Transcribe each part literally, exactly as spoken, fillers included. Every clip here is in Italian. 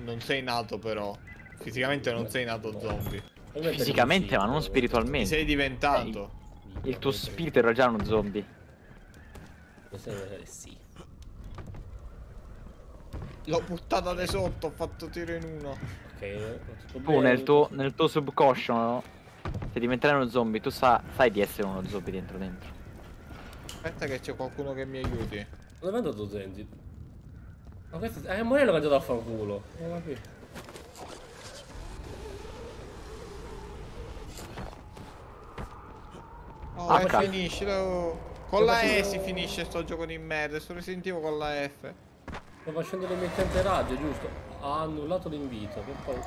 non sei nato però. Fisicamente non sei nato zombie. Fisicamente, ma non spiritualmente. Ti sei diventato. Eh, il tuo spirito era già uno zombie. Sì. L'ho buttata da sotto, ho fatto tiro in uno. Ok, tu nel tuo, nel tuo subconscio, no? Se diventerai uno zombie, tu sa, sai di essere uno zombie dentro dentro. Aspetta che c'è qualcuno che mi aiuti. Dove è andato Zenzi? Ma questo è eh, Morello che è andato a fanculo. Non ho capito. Oh, Ah, e cazzo. finiscilo. Con la E si finisce sto gioco di merda. Sto risentivo con la F. Sto facendo l'emittente radio, giusto? Ha annullato l'invito. Che poi.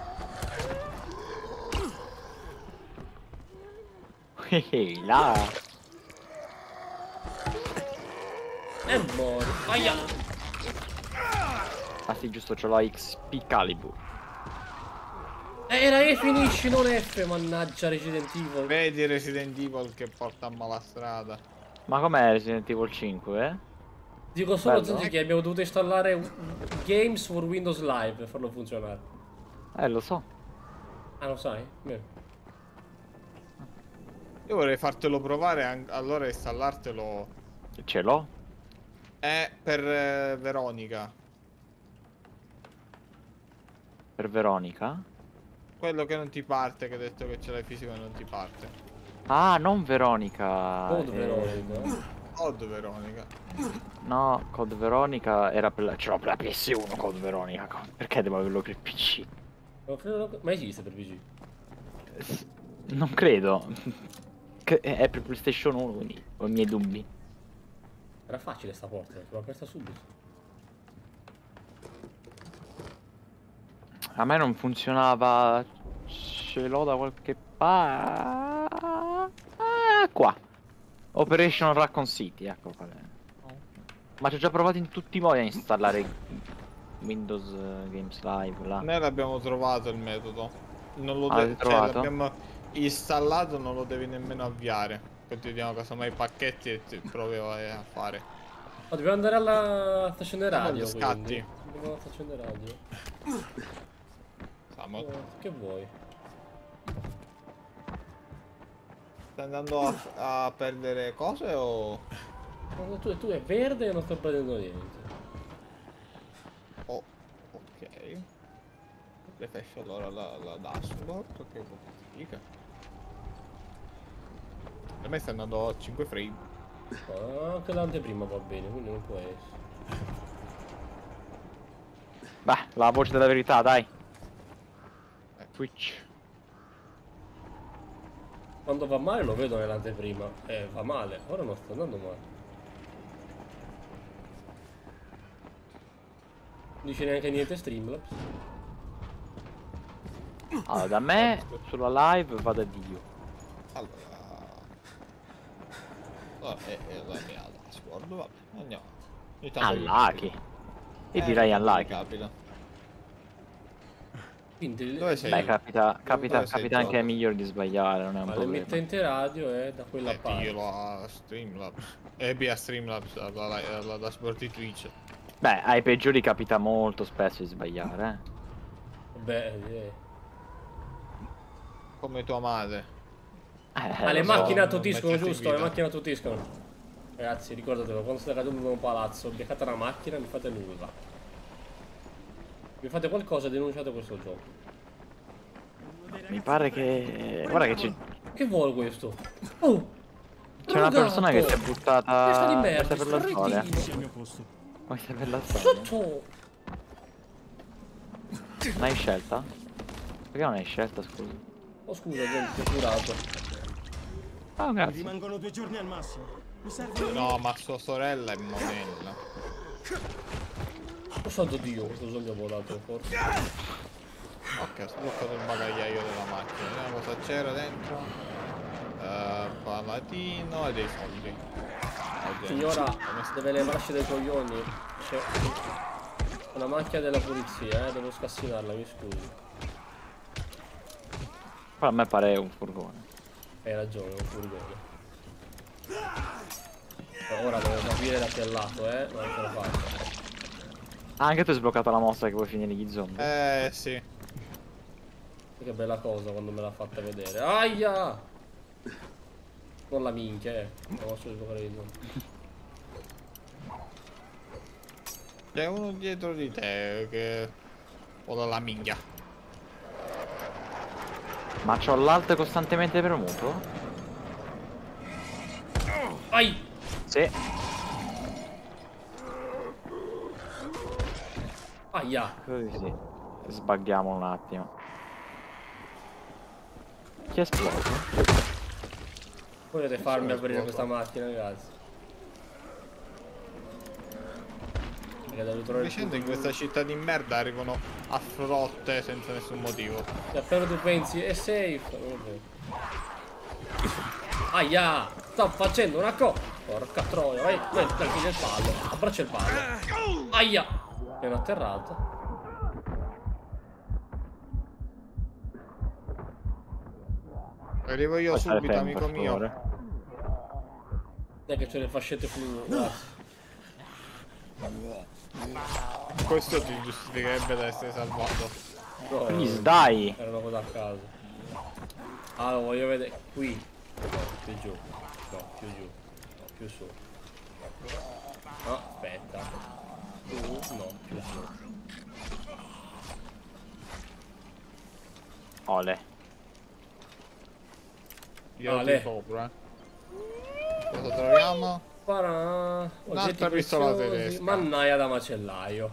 Ehi, là. E muori. Aia! Ah sì, giusto, c'ho la X P Calibur. Eh, era E finisci, non F, mannaggia Resident Evil. Vedi Resident Evil che porta a malastrada. Ma com'è Resident Evil cinque, eh? Dico solo Bello. Zenzi che abbiamo dovuto installare Games for Windows Live per farlo funzionare. Eh, lo so. Ah, lo sai? Beh. Io vorrei fartelo provare, allora installartelo. Ce l'ho. È per eh, Veronica. Per Veronica? Quello che non ti parte, che hai detto che ce l'hai fisico e non ti parte. Ah, non Veronica. Code eh... Veronica. Code Veronica. No, Code Veronica era per la... ce l'ho per la P S uno, Code Veronica. Perché devo averlo per P C? Non credo... Ma esiste per P C? Non credo. Che è per PlayStation uno, quindi ho i miei dubbi. Era facile sta porta, l'ho aperta subito. A me non funzionava. Ce l'ho da qualche parte. Ah, qua. Operation Raccoon City, ecco qual è. Ma ci ho già provato in tutti i modi a installare Windows Games Live là. Noi l'abbiamo trovato il metodo. Non lo Ah, devi cioè, l'abbiamo installato, non lo devi nemmeno avviare. Continuiamo casomai i pacchetti e ti provi a fare. Oh, dobbiamo andare alla stazione radio. Scatti. Dobbiamo alla stazione radio. Samo. Oh, che vuoi? Stai andando a, a perdere cose o... No, tu, tu è verde e non sto prendendo niente. Oh, ok. Refresh allora la, la dashboard, che figa. Per me sta andando a cinque frame. Ah, anche l'anteprima va bene, quindi non può essere. Beh, la voce della verità, dai. Twitch. Quando va male lo vedo nell'anteprima. Eh, va male. Ora non sta andando male. Non dice neanche niente Streamlabs. Allora, da me, sulla live vado a Dio. Allora... Allora, è, è la mia dashboard, vabbè, andiamo. Unlucky. Io Eh, direi unlucky. Capita. Quindi Dove sei? Beh, capita, capita, Dove sei capita anche ai gioco? migliori di sbagliare, non è un Ma problema. l'emittente radio è da quella Eh, parte. piglialo a Streamlabs. E via Streamlabs, alla, alla, alla dashboard di Twitch. Beh, ai peggiori capita molto spesso di sbagliare, eh. Beh, eh. Come tua madre. Eh, Ma le lo so. macchine non attutiscono, metterti in giusto? Le vita. macchine attutiscono. Ragazzi, ricordatelo, quando state caduto in un palazzo, beccate una macchina, non fate nulla. Vi fate qualcosa e denunciate questo gioco. Mi pare che... Guarda che c'è... Che vuole questo? Oh! C'è una persona che si è buttata... Testa di merda, Questa è per la storia. stretino. Questa è per la storia. Sotto! Non hai scelta? Perché non hai scelta, scusa? Oh scusa, gente, ti ho curato. Ah, grazie. Rimangono due giorni al massimo. Mi serve... No, ma sua sorella è monella. Oh santo Dio, questo zombie ha volato forse. Ok, ho sbloccato il bagagliaio della macchina. Vediamo cosa c'era dentro. Uh, palatino e dei soldi. Ok. Signora, deve levarci dai coglioni. C'è una macchina della polizia, eh, devo scassinarla, mi scusi. Però a me pare un furgone. Hai ragione, è un furgone. Ora devo capire da che lato, eh, non ce la faccio. Ah, anche tu hai sbloccato la mossa che vuoi finire gli zombie. Eh sì. Che bella cosa quando me l'ha fatta vedere. Aia! Non la minchia, eh. Non posso sbloccare gli zombie. C'è uno dietro di te che... Vola la minchia. Ma c'ho l'alto costantemente premuto? Ai! Sì. Aia! Così sì. Sbaghiamo un attimo. Chi è esploso? Potete farmi sono aprire esploso. questa macchina, ragazzi. Perché devo trovare il Dicendo in punto. questa città di merda arrivano a frotte senza nessun motivo. Cioè, appena tu pensi è safe. Vabbè. Aia! Sto facendo una cosa! Porca troia, vai, vai, vai, il pallo. Abbraccia il pallo. Aia! È un atterrato. Arrivo io Puoi stare subito, fermo, amico per mio. favore? Dai che c'è le fascette fluo, grazie. Questo ti giustificherebbe da essere salvato. No, Please, dai! era una cosa a caso. Allora, voglio vedere. Qui. Più giù. No, più giù. No, più su. No, aspetta. Su, no, più su. Ole. Io Ale. ti sopra. Cosa troviamo? Parà. Un'altra pistola preziosi, tedesca. Mannaia da macellaio.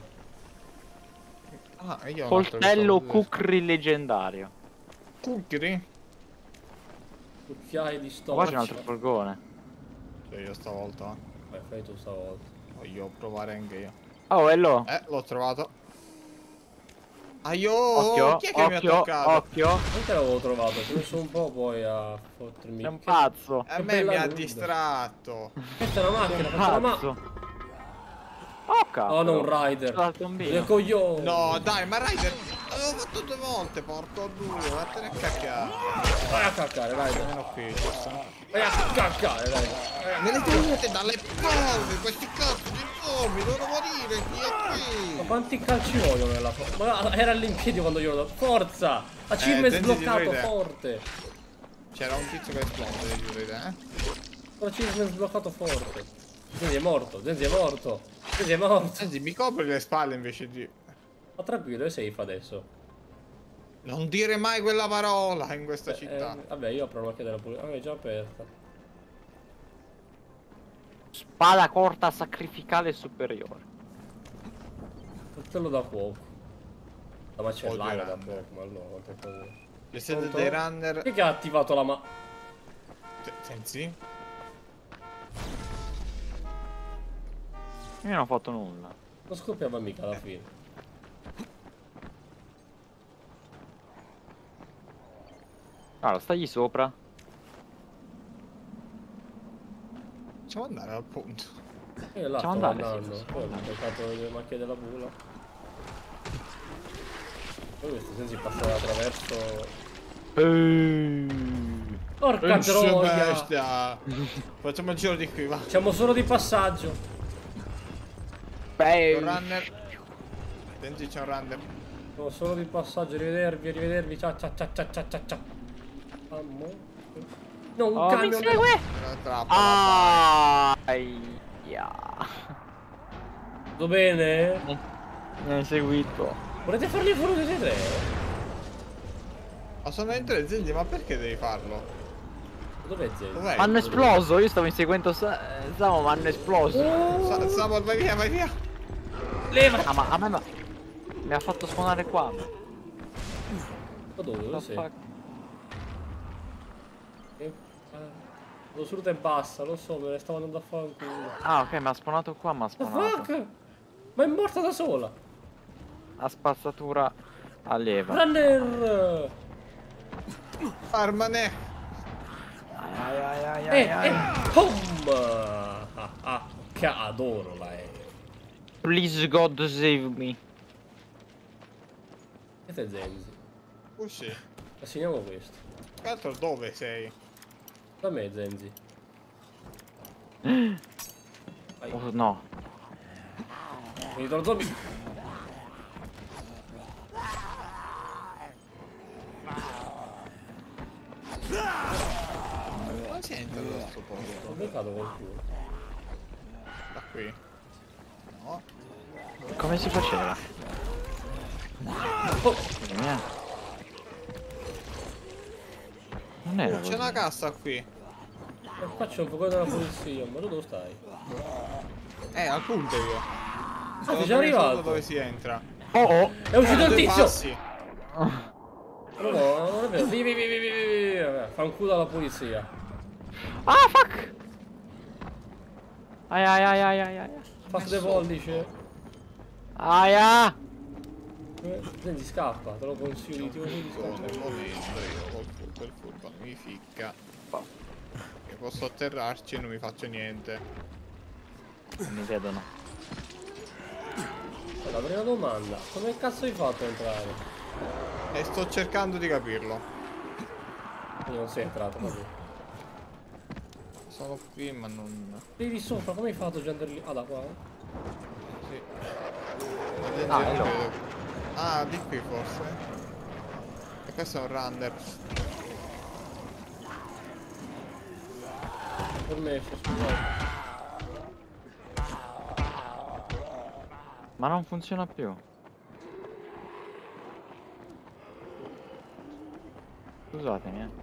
Ah, io ho un'altra Coltello pistola Kukri leggendario. tedesca. Cucchiari? Cucchiai di Ma qua c'è un stoccia. altro furgone. Cioè io stavolta. Vai, fai tu stavolta. Voglio provare anche io. Oh, hello! Eh, l'ho trovato. Aio! Occhio, Chi è che mi ha occhio, toccato? occhio! Anche l'avevo trovato, ci ho messo un po' poi a fottermi. Sei un Che- pazzo! A Che me bella mi ha nuda. distratto. Questa è una macchina, Sei un questa è una pazzo! macchina. Oh cazzo! Oh no, un rider. Dal tombino. Che coglione. No, dai, ma Ryder l'avevo fatto due volte, porco due, vattene a cacchiare. Vai a caccare, rider. Almeno qui, giusto? Vai a caccare, rider. Me le tenete dalle palle, questi cazzo di zombie, devono morire, chi è Ma qui? quanti calci vogliono nella fo- Ma era lì in piedi quando io lo do. Forza! A cime Eh, Zenzi sbloccato di Ride. forte. C'era un tizio che esplode, giuro di te, eh? A cime sbloccato forte. Zenzi è morto, Zenzi è morto. Zenzi è morto. Senti, mi copri le spalle invece di... Ma tranquillo, è safe adesso. Non dire mai quella parola in questa Eh, città. eh, vabbè, io apro la macchina della pulizia. Ah, è già aperta. Spada corta sacrificale superiore. Coltello da fuoco. La macellaia da Runner. fuoco, ma allora quante cose. Le siete Pronto? dei runner... Chi è che ha attivato la ma... Senti? Io non ho fatto nulla. Non scoppiava mica alla fine. Allora, stagli sopra. Facciamo andare al punto. Io là Facciamo stavo andare, sì, andando. sì, Poi ho beccato le macchie della bula. Poi questi sensi passare attraverso... Eeeh. Porca Uccia troia! bestia! Facciamo il giro di qui, va. Siamo solo di passaggio. C'è un Beh, runner. Senti, c'è un runner. Siamo solo di passaggio. Rivedervi, rivedervi. Ciao, ciao, ciao, ciao, ciao, ciao, ciao. Ammo. No, un oh, mi camion. segue! Una trappola. Aia. Tutto bene? Mi hai seguito. Volete farli fuori tutti e tre? Ma sono in tre, Zenzi, ma perché devi farlo? Dov'è Zen? Dov'è? Hanno esploso, io stavo inseguendo Sa- Samo, ma hanno esploso. Sa- Samuel, vai via, vai via. Leva! Ah, ma a me ma... mi ha fatto suonare qua. Ma dove? Dove What the sei? fuck? Eh, ah, Lo sruta e basta, lo so, me ne stavo andando a fare un culo. Ah, ok, mi ha spawnato qua, mi ha The spawnato. fuck? Ma è morta da sola! A spazzatura allieva. Runner! Armane. Ai ai ai Eh, ai eh, ai. pom! Ah, ah, che adoro l'aereo. Please God save me. Questo è Zenzi. Oh sì. Assegniamo questo. Tra l'altro dove sei? Da me Zenzi. Vai. Oh no. Finito lo zombie. si entra da questo posto? Ho beccato qualcuno. Da qui. No. Come si faceva? Oh, Mia. Non era C'è così. una cassa qui. e qua c'è un po' della polizia, ma tu dove stai? Eh, al punto io. Ah, Sono sei già preso arrivato? dove si entra. Oh oh! È uscito il Due tizio! passi. No, no, non è vero. Vieni, vieni, vieni, vieni, vieni. Fa un culo alla polizia. Ah fuck! Ai ai ai ai ai ai. Fatto dei pollice. Aia! Eh, Senti, scappa, te lo consiglio. Ti consiglio di Sono nel scappare. momento io col furbo, il furbo non mi ficca. Che posso atterrarci e non mi faccio niente. Non mi vedono. La prima domanda, come cazzo hai fatto a entrare? E sto cercando di capirlo. Quindi non sei entrato, vabbè. Sono qui ma non... Lì di sopra, come hai fatto a andare lì? Ah, da qua? Sì. Ah, Vedo- hello. Ah, di qui forse. E questo è un runner. Permesso, scusate. Ma non funziona più. Scusatemi, eh.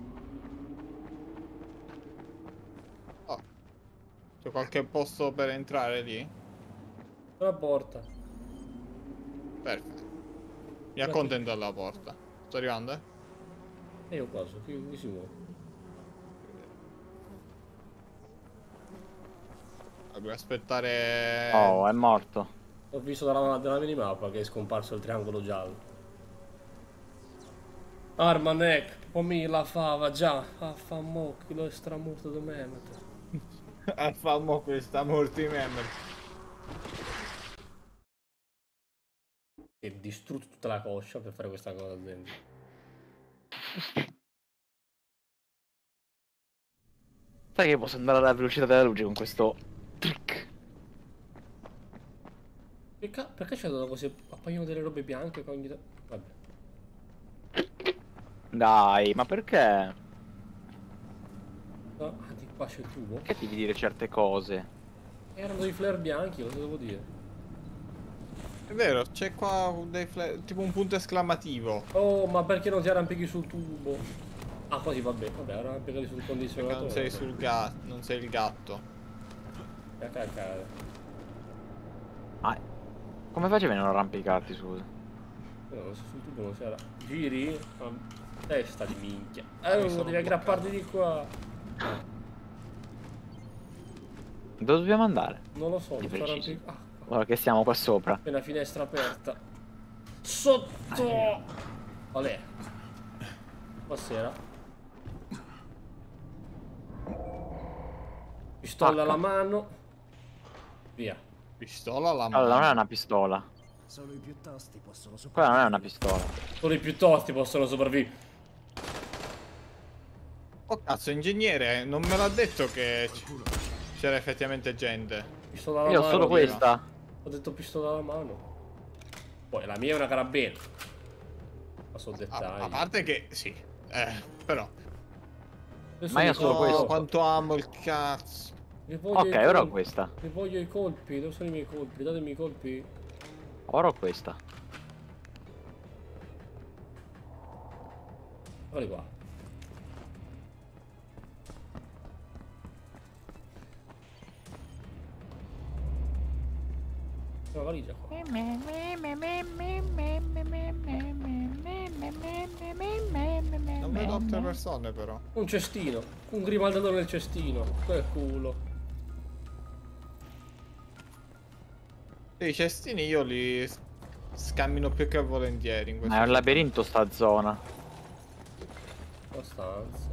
Oh. C'è qualche posto per entrare lì? La porta. Perfetto. Mi accontento alla porta. Sto arrivando, eh? E io qua, so, qui, qui si muove. Dobbiamo aspettare... Oh, è morto. Ho visto dalla, dalla minimappa che è scomparso il triangolo giallo. Armanek, pomì la fava già. Ah, fa mo, chi lo è stramorto di Mehmet. Ah, fa mo questa morte in me. E distrutto tutta la coscia per fare questa cosa dentro. Sai che posso andare alla velocità della luce con questo trick? Che ca- perché c'è dato così? Appaiono delle robe bianche con ogni... Vabbè. Dai, ma perché? No, ah, di qua c'è il tubo. Perché devi dire certe cose? Erano dei flare bianchi, cosa devo dire? È vero, c'è qua dei fla- tipo un punto esclamativo. Oh, ma perché non ti arrampichi sul tubo? Ah, così vabbè, vabbè, arrampicati sul Perché condizionatore. non sei sul gatto, non sei il gatto. E a cacare. Ah, come facevi a non arrampicarti, scusa? No, non sei sul tubo, non si arra... Giri? Ma... Testa di minchia. Mi Eh, sono devi aggrapparti di qua. Dove dobbiamo andare? Non lo so, Di mi sto preciso. arrampicando. Ah, Ora che siamo qua sopra. appena finestra aperta. Sotto! Olè. Buonasera. Pistola alla H. mano. Via. Pistola alla mano. Allora, non è una pistola. Solo i più tosti possono Quella non è una sopravvivere. pistola. Solo i più tosti possono sopravvivere. Oh cazzo, ingegnere, non me l'ha detto che c- c'era effettivamente gente. Pistola alla Io ho mano. solo via. questa. Ho detto pistola alla mano. Poi la mia è una carabina. Ma sono A, dettagli. a parte che sì, eh, però. Adesso Ma io mi ho solo No, voglio- questo. quanto amo il cazzo. mi voglio Ok, i ora ho colpi. questa. Mi voglio i colpi. Dove sono i miei colpi? Datemi i colpi. Ora ho questa. Guarda qua. Una valigia qua. Non vedo altre persone però. Un cestino. Un grimaldello nel cestino. Che culo. Sì, i cestini io li s- scammino più che volentieri in questo Ma è un gioco. labirinto sta zona. Abbastanza.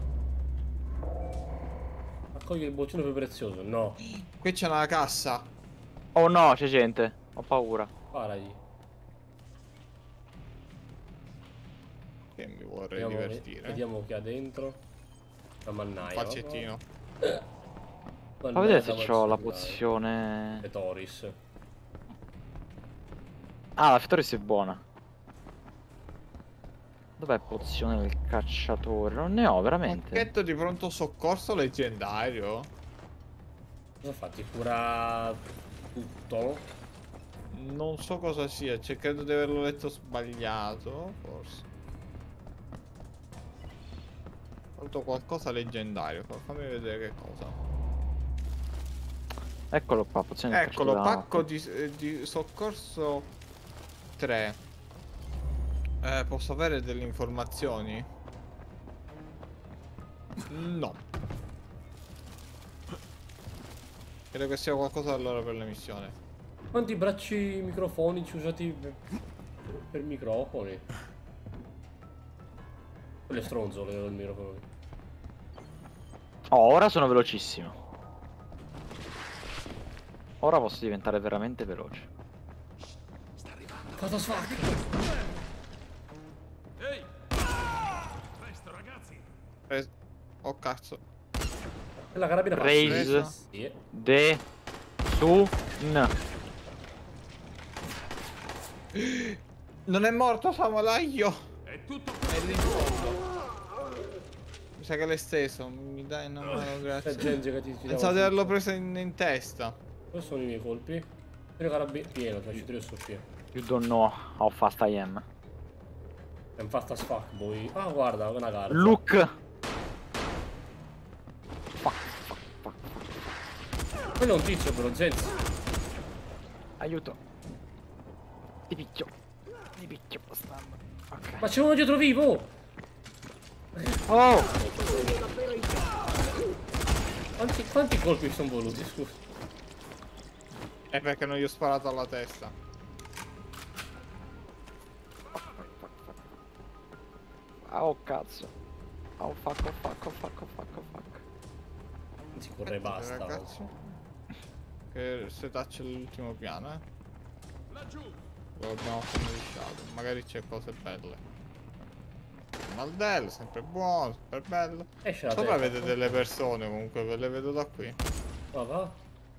Accogli il boccino più prezioso. No. Qui c'è una cassa. Oh no, c'è gente. Ho paura. Sparagli. Che mi vorrei Vediamo, divertire. vediamo chi ha dentro. La mannaia. Falcettino. Fa vedere se c'ho la pozione. E Toris. Ah, la Fitoris è buona. Dov'è pozione del cacciatore? Non ne ho veramente. Pacchetto di pronto soccorso leggendario. Cosa fatti? Cura tutto? Non so cosa sia, cioè credo di averlo letto sbagliato, forse. Ho fatto qualcosa leggendario, fa- fammi vedere che cosa. Eccolo qua, pozione del Eccolo, cacciatore. pacco di, eh, di soccorso tre. Eh, posso avere delle informazioni? No. Credo che sia qualcosa allora per la missione. Quanti bracci microfonici usati per, per microfoni? Quelle stronzole del microfono. Oh, ora sono velocissimo. Ora posso diventare veramente veloce. Cosa fa? Ehi! Presto, ragazzi! Eh, oh cazzo. E la carabina fa Raise sì. de su n. Non è morto Samalaio! È tutto È lì in fondo. Mi sa che l'hai steso. Mi dai una mano, C'è grazie. gente che ti ti Pensavo di dava averlo tutto. preso in, in testa. Dove sono i miei colpi? Tre carabine pieno, cioè ci tre sto pieno. You don't know how fast I am. È un fast as fuck boy. Ah guarda, una carta. Look. Fuck, fuck, fuck, fuck. Quello è un tizio però, Zenzi. Aiuto. Ti picchio. Ti picchio, bastardo. Ok. Ma c'è uno dietro vivo! Oh! Quanti, quanti colpi sono voluti, scusa? È perché non gli ho sparato alla testa. Oh cazzo. Oh fuck, oh fuck, oh fuck, oh fuck, oh fuck. Si corre e basta. Ragazzi. Che setaccia l'ultimo piano, eh. laggiù! Lo abbiamo appena lisciato. Magari c'è cose belle. Maldello, sempre buono, sempre bello. Esce la Sopra testa. vede delle persone comunque, ve le vedo da qui. Va, va.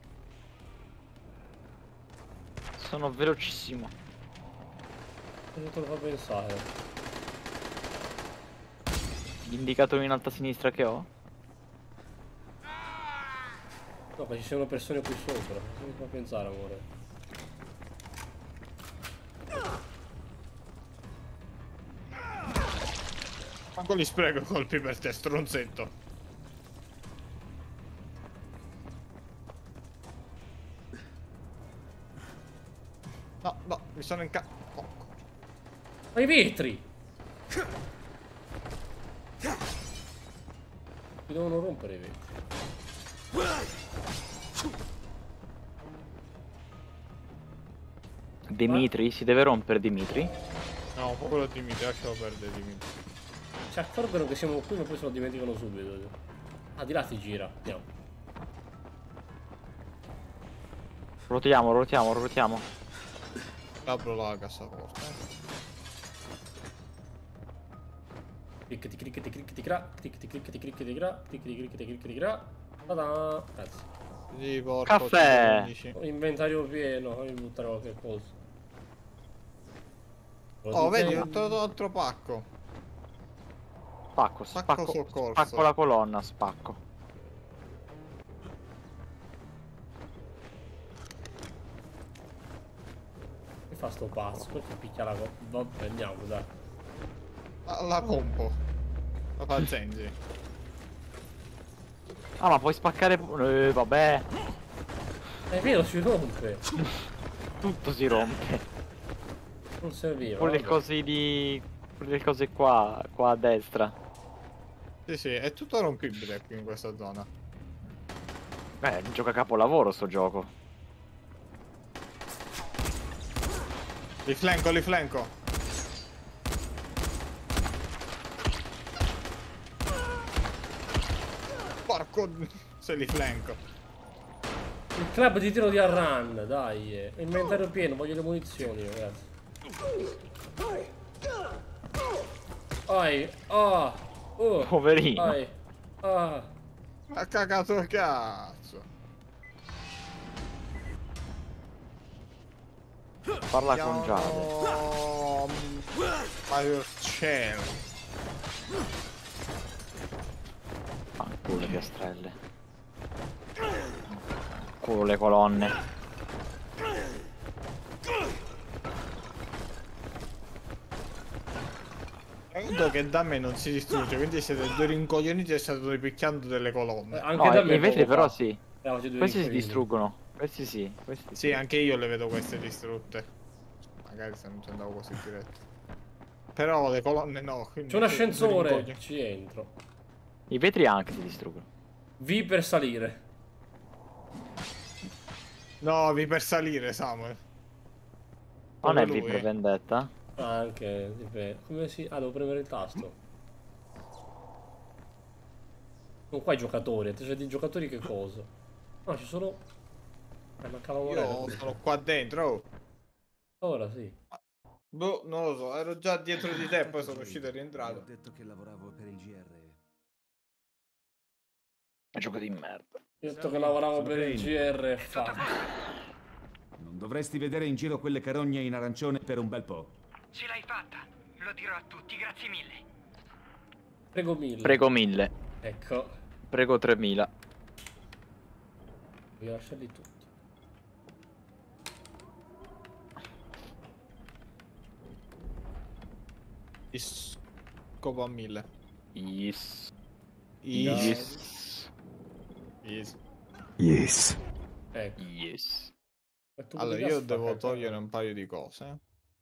Sono velocissimo. Cosa te lo fa pensare? Gli indicatori in alto a sinistra che ho? No, ma ci sono persone qui sopra. Cosa mi fa pensare, amore? Manco li spreco colpi per te, stronzetto. No, no, mi sono inca... Oh. Ma i vetri! Mi devono rompere i vetri. Dimitri? Si deve rompere Dimitri? No, quello Dimitri, lascialo perdere Dimitri. Si accorgono che siamo qui ma poi se lo dimenticano subito. Ah, di là si gira. Andiamo. Ruotiamo, ruotiamo, ruotiamo. Apro la cassaforte. Eh. Cliccati, cliccati, cliccati, cra. Cliccati, cliccati, cliccati, cra. Cliccati, cliccati, cliccati, cra. Ta-da! Grazie. Sì, porco, Caffè! quindici. Ho inventario pieno, fammi buttare qualche cosa. Oh, vedi, ho trovato altro pacco. Spacco, Spacco spacco, soccorso. spacco la colonna, spacco. Che fa sto pazzo? Perché picchia la cosa? Vabbè, andiamo, dai. La, la rompo. La fa Zenzi. Ah, ma puoi spaccare... pu- Eh, vabbè. È vero, si rompe. Tutto si rompe. Non serviva. Quelle vabbè. cose di... Quelle cose qua, qua a destra. Sì, sì, è tutto rompibile qui in questa zona. Beh, gioca capolavoro sto gioco. Li flanco, li flanco. Porco, se li flanco. Il club di tiro di Arran, dai. eh. Inventario pieno, voglio le munizioni, ragazzi. Ai, ah, oh, Poverino. ai, ah. Ha cagato il cazzo. Parla con Giade. Chiamo- Mario cielo. Fanculo le piastrelle. Culo le colonne. Vedo che da me non si distrugge, quindi siete due rincoglioniti e state ripicchiando delle Eh, colonne. Anche No, da i me i vetri poco però fa. sì. Eravamo due Questi si rincoglioniti. distruggono. Questi sì. Questi Sì, anche io le vedo queste distrutte. Magari se non ci andavo così diretto. Però le colonne no. quindi C'è un due ascensore. rincoglioniti. Ci entro. I vetri anche si distruggono. V per salire. No, vi per salire, Samuel. Non è Proprio V lui. per vendetta? Ah, anche. dipende. Come si. Ah, devo premere il tasto. Non qua i giocatori. C'è di giocatori che cosa? No, ci sono. Eh, mancava Morello. Io sono qua dentro. Oh. Ora sì. Boh, non lo so, ero già dietro di te, poi sono uscito e Ho rientrato. detto che lavoravo per il G R. È gioco di merda. Io ho detto che lavoravo sono per il G R e fa. Non dovresti vedere in giro quelle carogne in arancione per un bel po'. Ce l'hai fatta! Lo dirò a tutti, grazie mille. Prego mille. Prego mille. Ecco. Prego tremila. Voglio lasciarli tutti. Ti scopo a mille. Yes. Easy. Yes. Easy. Yes. Ecco. Yes. E tu Allora, cosa io sta devo cagando? togliere un paio di cose.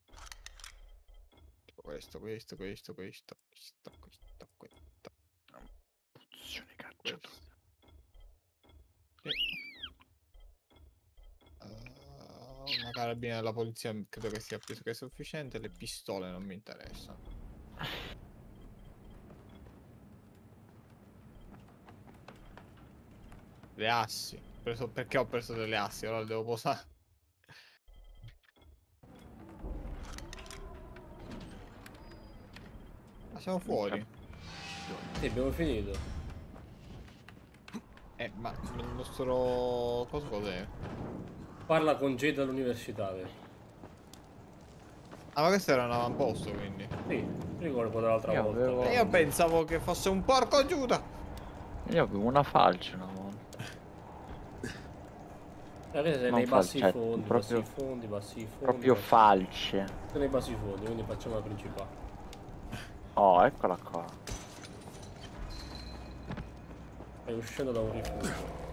Questo, questo, questo, questo, questo, questo, questo. Pozione cacciato. Sì. Uh, una carabina della polizia credo che sia più che sufficiente. Le pistole non mi interessano. Le assi. Ho preso- perché ho preso delle assi? Ora le devo posare. Ma siamo fuori. Sì, abbiamo finito. Eh, ma il nostro... cosa cos'è? Parla con Jade dall'università. vedi? Ah, ma questo era un avamposto, quindi. Sì, ricordo dall'altra Io volta. avevo- E io pensavo che fosse un porco aiuta! Io avevo una falce una volta. Eh, vedete, sei Non nei bassi falcetto, fondi, proprio- bassi fondi, bassi fondi. Proprio bassi- falce. Sei nei bassi fondi, quindi facciamo la principale. Oh, eccola qua. Stai uscendo da un rifugio.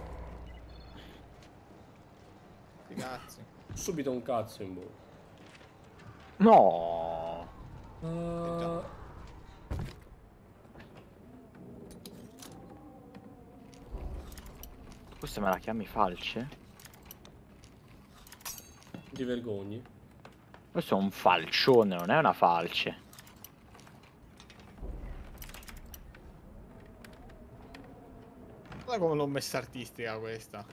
Sti cazzi. Subito un cazzo in bocca. No. Uh, Questa me la chiami falce? ti vergogni? Questo è un falcione, non è una falce. Guarda come l'ho messa artistica questa.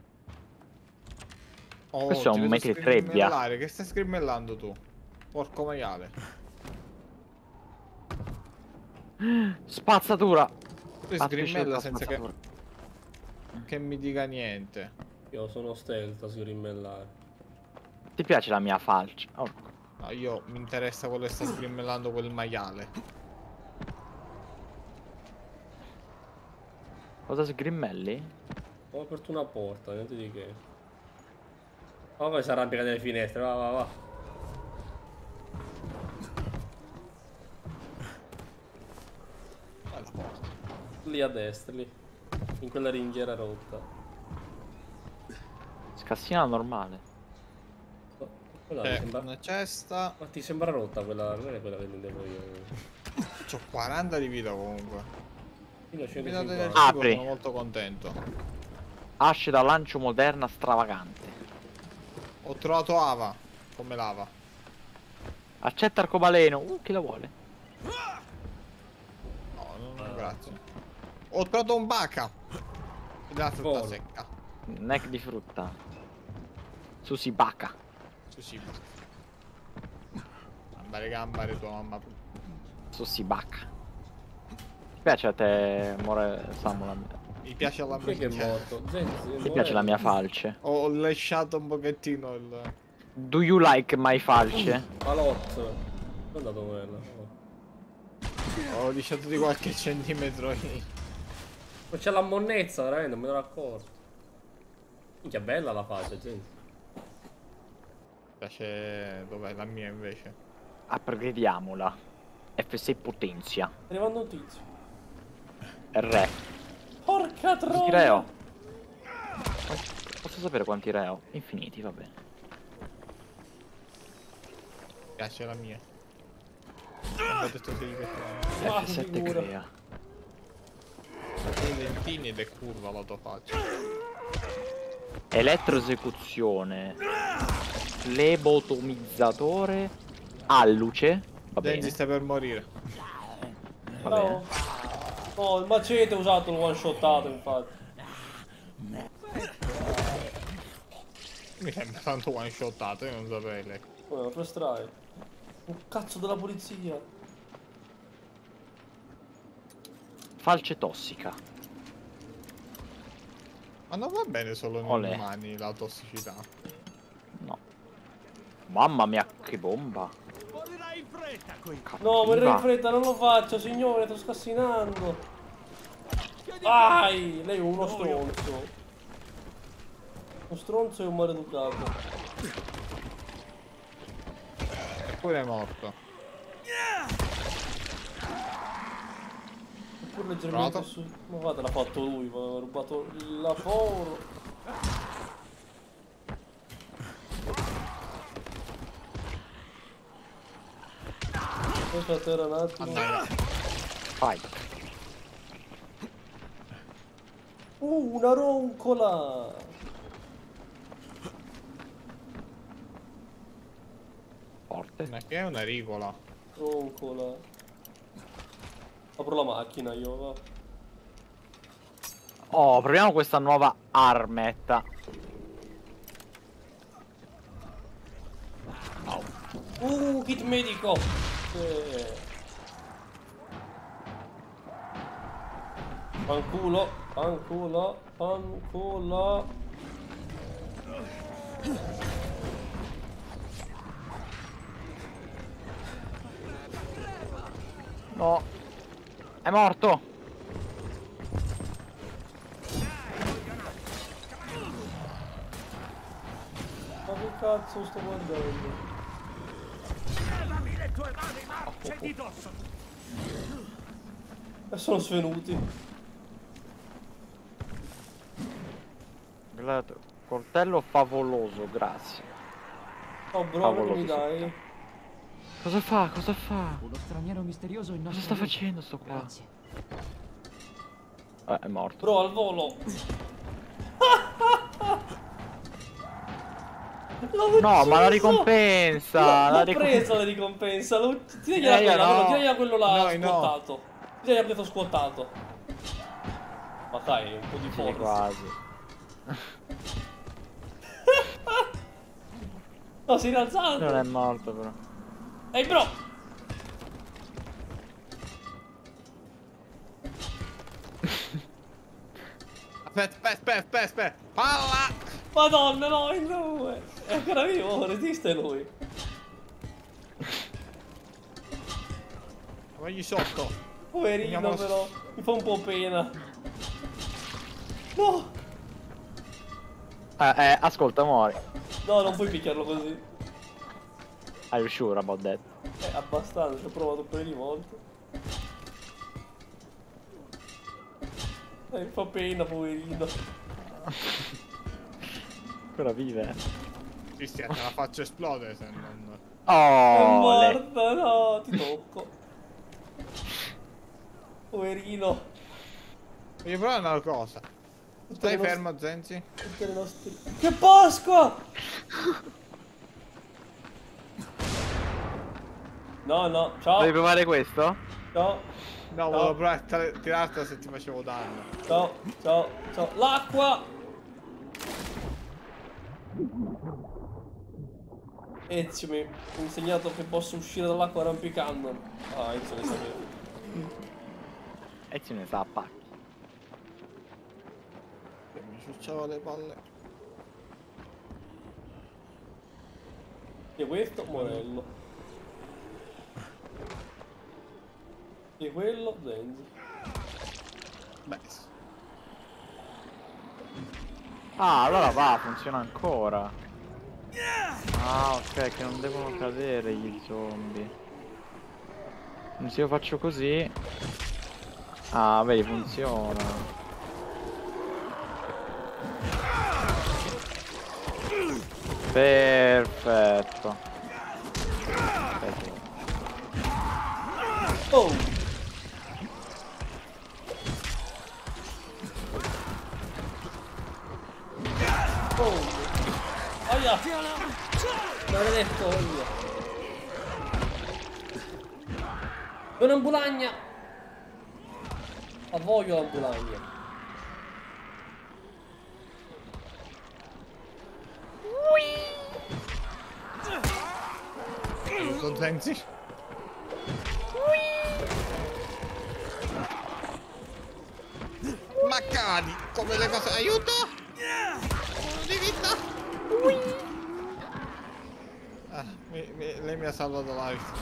Oh, Questo è ti un vedo metri trebbia. scrimmellare. Che stai scrimmellando tu? Porco maiale. Spazzatura. Tu Ah, tu scrimmella dici la senza che... spazzatura. che mi dica niente. Io sono stealth a sgrimmellare. Ti piace la mia falce? Oh. No, io mi interessa quello che sta scrimmellando quel maiale. Cosa sgrimmelli? Ho aperto una porta, niente di che. Ma poi si arrampica nelle finestre, va va va. Alla porta. Lì a destra, lì. In quella ringhiera rotta. Scassina normale. No, quella mi Eh, sembra... una cesta. Ma ti sembra rotta quella, non è quella che vendevo io. C'ho quaranta di vita comunque. Fino a Mi date del centocinquanta. cibo, Apri. sono molto contento. Asce da lancio moderna stravagante. Ho trovato Ava. Come lava. Accetta arcobaleno. Uh, chi la vuole? No, no, grazie. Ho trovato un baca. La frutta Buono. secca. Neck di frutta. Susi baca. Su sì. Gambare gambare tua mamma. Susi baca. Ti piace a te, amore Samuel? Mi piace la Chi è che è mia. morto? Zenzi, Ti piace la mia falce? Ho lasciato un pochettino il... Do you like my falce? Palot. è andato quello? Oh. Ho lisciato di qualche centimetro in... Ma c'è la monnezza, veramente, non me ne ero accorto. Minchia, bella la faccia, gente. Piace... Dov'è la mia invece? Upgradiamola. F sei potenzia. Sta arrivando un tizio. R. Porca Quanti re ho? troia! Posso sapere quanti re ho? Infiniti, va bene. Piace la mia. Ho detto sì che Ah, F sette figura. crea. i dentini ed è curva la tua faccia. Elettroesecuzione. Flebotomizzatore. Alluce. Va Denzi bene. sta per morire. Va bene. No. No, il macete usato, l'ho one shottato infatti. Mi sembra tanto one shottato, io non sapevo. Ecco. Oh, first try. Un cazzo della polizia. Falce tossica. Ma non va bene solo Olè. negli umani la tossicità. No. Mamma mia, che bomba. No, Cattiva. morrei in fretta, non lo faccio, signore, sto scassinando. Vai! Lei è uno stronzo. Uno stronzo e un maleducato. Eppure è morto. Pur leggermente Provato. su. Ma guarda, l'ha fatto lui, ma ha rubato il lavoro. Aspetta a terra un attimo. Andaia. Vai. Uh, una roncola! Forte. Ma che è una rigola? Roncola. Apro la macchina io, va. Oh, proviamo questa nuova armetta. Au. Uh, kit medico! Sì. Fanculo, fanculo, fanculo. No. È morto. Ma che cazzo sto guardando? E sono svenuti. Guardate, coltello favoloso, grazie. Oh bro, Favoloso, che mi dai? Cosa fa? Cosa fa? Uno straniero misterioso in Cosa nostra sta vita. facendo sto qua? Grazie. Eh, è morto. Bro, al volo. L'ho No, ma la ucciso! ricompensa! L'ho la l'ho ricom- presa la ricompensa, l'ho tiragli Eh, io quella, no. quello, tiragli quello là Noi no. squattato. Tiragli questo squattato. Ma dai, un po' di Sì, forza. quasi. No, si è rialzato. Non è morto però. Ehi bro! Aspetta, aspetta, aspetta, aspetta, aspetta. Palla! Madonna, no, in due! È ancora vivo, resiste lui. Vagli sotto. Poverino Andiamo- però, mi fa un po' pena. No! Eh, eh, ascolta, muori. No, non puoi picchiarlo così. Are you sure about that? Eh, abbastanza, ci ho provato un paio di volte. Eh, mi fa pena, poverino. Ancora vive. Cristian, te la faccio esplodere se non... È Oh, le... morta, no, ti tocco. Poverino. Voglio provare una cosa. Tutte Stai le nostre- fermo, Zenzi. tutte le nostre- Che Pasqua! No, no, ciao, Vuoi provare questo? ciao, No, No. volevo provare a tir- tirartela se ti facevo danno. ciao, ciao, ciao. L'acqua! Ezio mi ha insegnato che posso uscire dall'acqua arrampicando. Ah, Ezio ne sapeva. E ce ne sa a pacchi. Mi ciucciava le palle. E questo, monello. Di quello, Zenzi. Beh, sì. Ah, allora va, funziona ancora. Ah, ok, che non devono cadere gli zombie. Quindi se io faccio così... Ah, vedi, funziona. Perfetto. Perfetto. Oh! Oh! Aia! Maledetto io! È un'ambulagna! Ma voglio l'ambulagna! Aiuto, Zenzi. Ma cadi! Come le cose... Aiuto! Uno di vita! Ah, mi, mi, lei mi ha salvato la vita.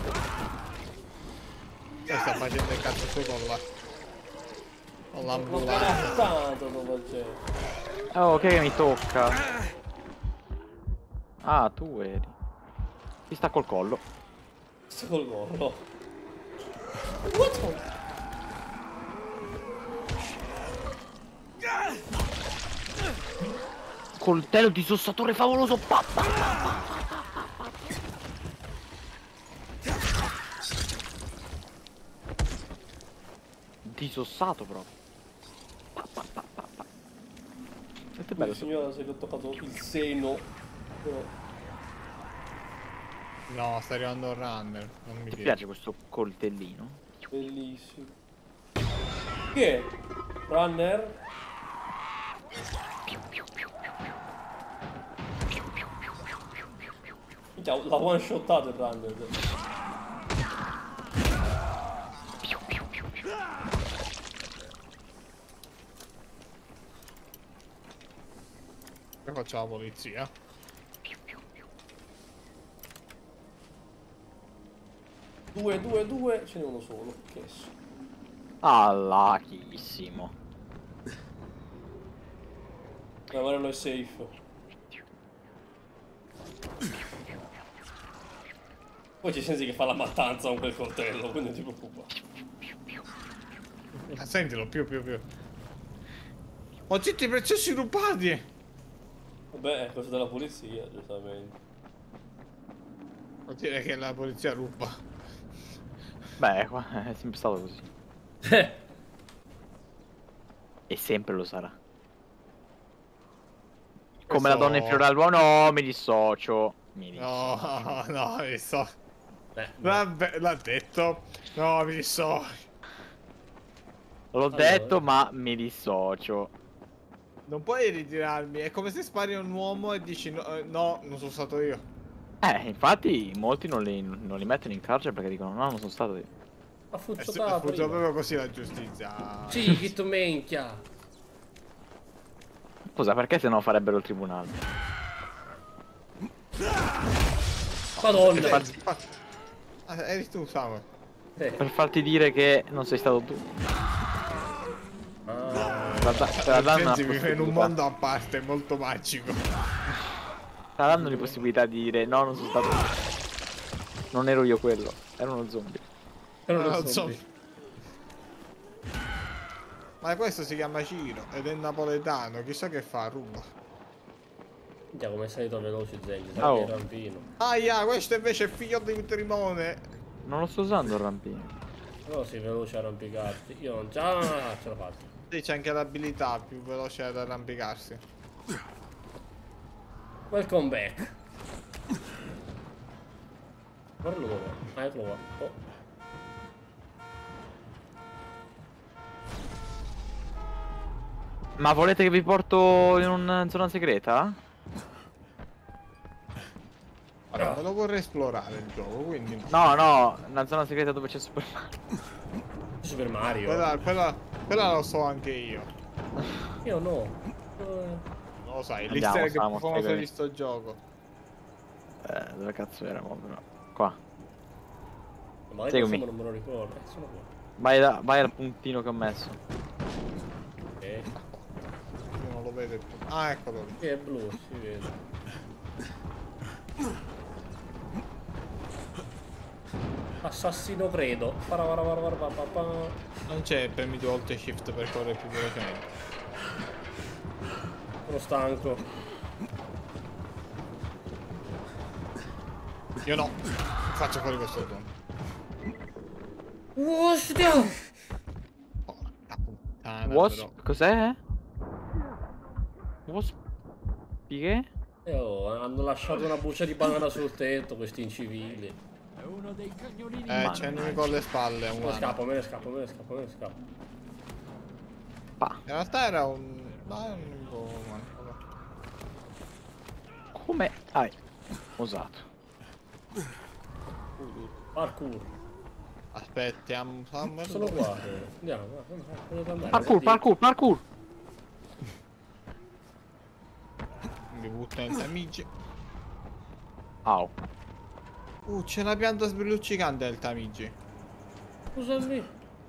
Lei sta facendo il cazzo suo con la... Con l'ambulante. Tanto dove c'è. Oh, ok, che mi tocca. Ah, tu eri. Ti sta col collo. Sto col gorro. What the... Coltello di sossatore favoloso. Pa, pa, pa, pa. Disossato proprio. Pa, pa, pa, pa, pa. Questo è bello. Signora, se gli ho toccato il seno. Però... No, sta arrivando il runner. Non mi Ti piace. piace questo coltellino? Bellissimo. Che è? Runner? Minchia, l'ha one shottato il runner. Che faccio la polizia? Due, due, due, ce n'è uno solo. Che so. Ah, lachissimo. Ma guarda, non è safe. Poi ci senti che fa la mattanza con quel coltello, quindi non ti preoccupare. Ah, sentilo, più, più, più. Ho tutti i preziosi rubati! Vabbè, è cosa della polizia, giustamente. Vuol dire che la polizia ruba. Beh, qua è sempre stato così. Eh, E sempre lo sarà. Come Questo- la donna in fiore all'uomo. No, mi dissocio. Mi dissocio. No, no, mi so. eh, Vabbè, l'ha detto. No, mi so. L'ho Allora. detto, ma mi dissocio. Non puoi ritirarmi. È come se spari a un uomo e dici no, eh, no, non sono stato io. Eh, infatti molti non li, non li mettono in carcere perché dicono no, non sono stato io. ha È, su- è funzionato funziona prima. proprio così la giustizia. Sì, che tu minchia. Scusa, perché se no farebbero il tribunale? Madonna. Per farti, Ah, eri tu, Samuel. Eh. per farti dire che non sei stato tu. Ah, Per da- per darmi una Zenzi vive in un possibilità. mondo a parte, molto magico. Saranno le possibilità di dire no, non sono stato io. Non ero io quello, ero uno zombie. però Non non so. so. Ma questo si chiama Ciro ed è napoletano, chissà che fa, ruba. Minchia, come sei salito veloce, Zenzi, sei Oh. il rampino. Aia, questo invece è figlio di un trimone. Non lo sto usando il rampino. Però sei veloce a arrampicarti. Io non ce la ce l'ho fatta. Sì, c'è anche l'abilità più veloce ad arrampicarsi. Welcome back. Guardalo dove. Ah, eccolo qua. Oh. Ma volete che vi porto in una zona segreta? Allora, me lo vorrei esplorare il gioco, quindi... No, no, una zona segreta dove c'è Super Mario. Super Mario. Quella, quella, quella lo so anche io. Io no. Eh, Non lo sai, Andiamo, l'easter egg Samu, più famoso spiegami. di sto gioco. Eh, dove cazzo eravamo però? Qua. Ma Seguimi. insomma non me lo ricordo. Eh, sono qua. Vai, da, vai al puntino che ho messo. Eh, Io non lo vedo più. Ah, eccolo lì. che è blu, si vede. Assassino credo. Para, para, para, para, para, para. Non c'è, premi due volte shift per correre più velocemente. Sono stanco. Io no. Faccio fuori questo dono. Ostia! Porca puttana, Wasp, però. cos'è? Wasp? Che? Eh, oh, hanno lasciato una buccia di banana sul tetto, questi incivili. È uno dei cagnolini. Eh, c'è nemico alle spalle, Me ne umano. scappo, me ne scappo, me ne scappo, me ne scappo. Pa. In realtà era un... No, è un nemico umano. Come hai osato? Parkour. Aspettiamo. Sono qua. eh. Andiamo, va, va, va, dove andare? Parkour, parkour, parkour! Mi butto in Tamigi. Au. Uh, c'è una pianta sbrilluccicante nel Tamigi. Scusami.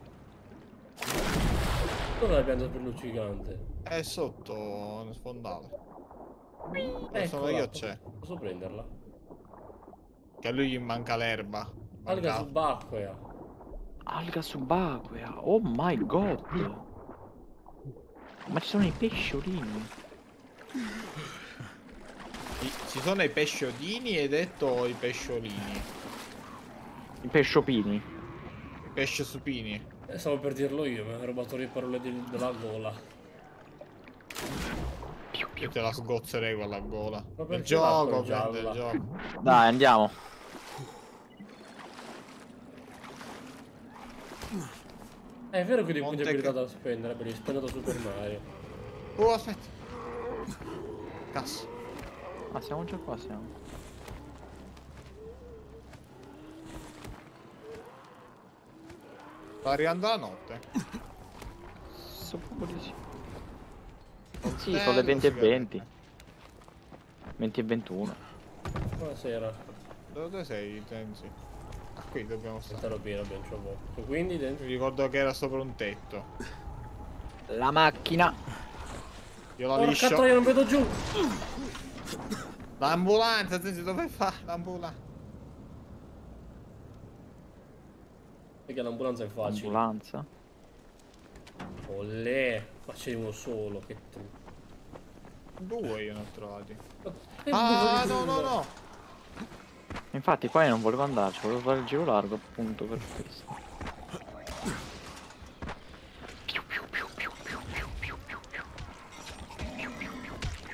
Dov'è la pianta più luccicante? È sotto, sfondata. Eccola, Sono io c'è. Posso prenderla? Che a lui gli manca l'erba. Alga Manca- subacquea. Alga subacquea. Oh my god. Ma ci sono i pesciolini. I- Ci sono i pesciolini e detto i pesciolini. I pesciopini. I pesce supini. Eh, stavo per dirlo io, mi ha rubato le parole di- della gola. Io te la sgozzerei con la gola. Ma Il perché gioco, l'acqua è prende il gialla? gioco. Dai, andiamo. Eh, è vero che ho dei punti Monte abilità che- da spendere, per li spendo da Super Mario. Oh, aspetta. Cazzo. Ah, siamo già qua, siamo. Sta arrivando la notte. Suppongo di sì. Sì, Bello, sono le venti e si vede. venti. venti e ventuno. Buonasera. Dove sei, Tenzi? Ah, qui dobbiamo stare. Sarò pieno, ben c'ho poco. E quindi dentro. Mi ricordo che era sopra un tetto. La macchina. Io la Porca liscio. troia, non vedo giù! L'ambulanza, Tenzi, dove fa l'ambulanza? Perché l'ambulanza è facile. Ambulanza. Olè, ma c'è uno solo, che tu. Due io ne ho trovati. Che Ah, buco no, di no, culo. no. Infatti qua io non volevo andarci, volevo fare il giro largo appunto per questo. Piu, piu, piu, piu, piu, piu, piu, piu, piu. Piu, piu, piu, piu.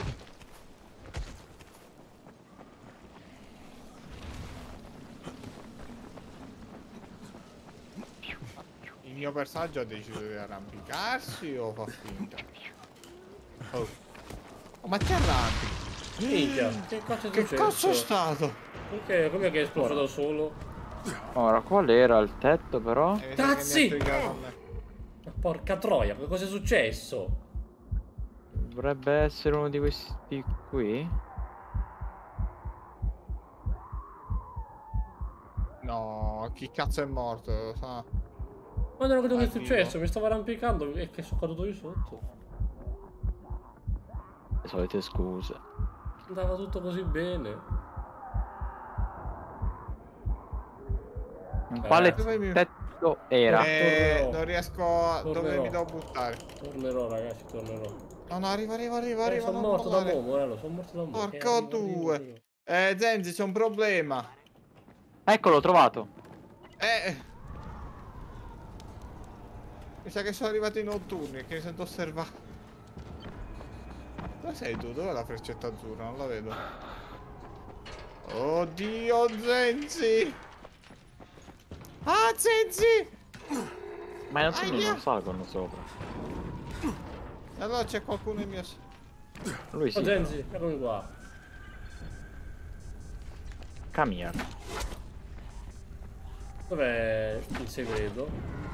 Il mio personaggio ha deciso di arrampicarsi o fa finta? Oh. Oh, ma ti arrampichi? Minchia, che cazzo è Che successo? cazzo è stato? Perché? Com'è che è esploso da solo? Ora, qual era il tetto però? Eh, mi sa che mi ha Cazzi! trigato a me. Ma porca troia, che cosa è successo? Dovrebbe essere uno di questi qui. No, chi cazzo è morto? Lo sa? Ma non ho capito che è Ah, successo, vivo. mi stavo arrampicando e che sono caduto io sotto. Le solite scuse. Andava tutto così bene. Quale dove mi- tetto era? Eh, tornerò. non riesco a... Dove Tornerò. mi devo buttare? Tornerò ragazzi, tornerò. No, no, arriva, arriva, arriva, Eh, arriva. sono non morto da mollare. mo', Morello, sono morto da mo'. Porca Eh, arrivo, arrivo, due. arrivo. Eh, Zenzi, c'è un problema. Eccolo, l'ho trovato. Eh... Mi sa che sono arrivati i notturni e che mi sento osservato. Dove sei tu? Dov'è la freccetta azzurra? Non la vedo. Oddio, Zenzi! Ah, Zenzi! Ma i notturni Aia. non salgono sopra. E allora c'è qualcuno in mio... Lui sì. Oh Genzi, eccomi qua. Camia. Dov'è il segreto?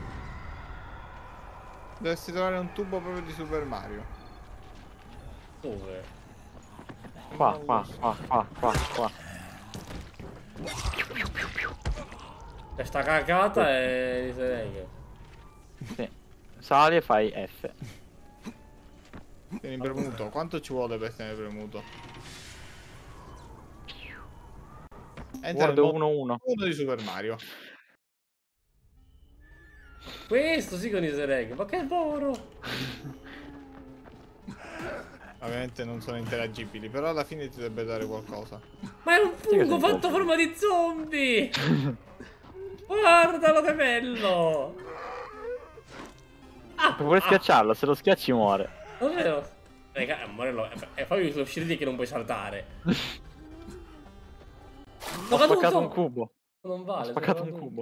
Dovresti trovare un tubo proprio di Super Mario. Dove? Qua, Non qua, lo so. qua, qua, qua, qua. E sta cagata è easter egg. Sì. Sali e fai F. Tieni premuto. Quanto ci vuole per tenere premuto? Entra nel Guarda mondo uno uno. uno di Super Mario. Questo sì che è un easter egg. Ma che buono! Ovviamente non sono interagibili, però alla fine ti dovrebbe dare qualcosa. Ma è un che fungo sei fatto a forma di zombie! Guardalo che bello! Ah, Puoi schiacciarlo, se lo schiacci muore. davvero? Raga, amore, lo... e poi lo uscire di che non puoi saltare. Ho spaccato un cubo. Non Ho vale. spaccato sono un caduto. cubo.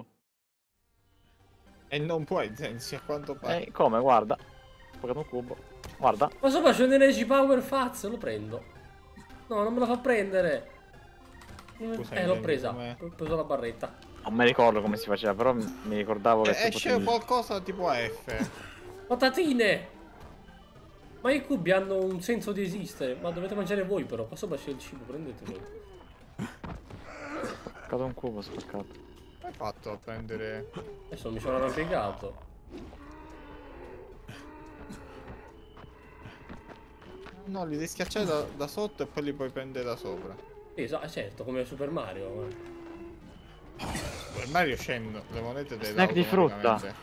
E non puoi, sensi, a quanto pare. Eh, come? Guarda. Ho spaccato un cubo. Guarda. Ma sopra c'è un Energy Power Faz, lo prendo. No, non me la fa prendere. Scusa, eh, l'ho intendi presa. come- Ho preso la barretta. Non mi ricordo come si faceva, però mi mi ricordavo che Eh, tu esce potevi... qualcosa tipo F. Patatine! Ma i cubi hanno un senso di esistere. Ma dovete mangiare voi però. Qua sopra c'è il cibo, prendetelo. Ho spaccato un cubo, ho spaccato. Come hai fatto a prendere... Adesso mi sono arrampicato. No, li devi schiacciare da, da sotto e poi li puoi prendere da sopra. Esatto, certo, come Super Mario. Super Mario scendo, le monete te le Snack di frutta. automaticamente.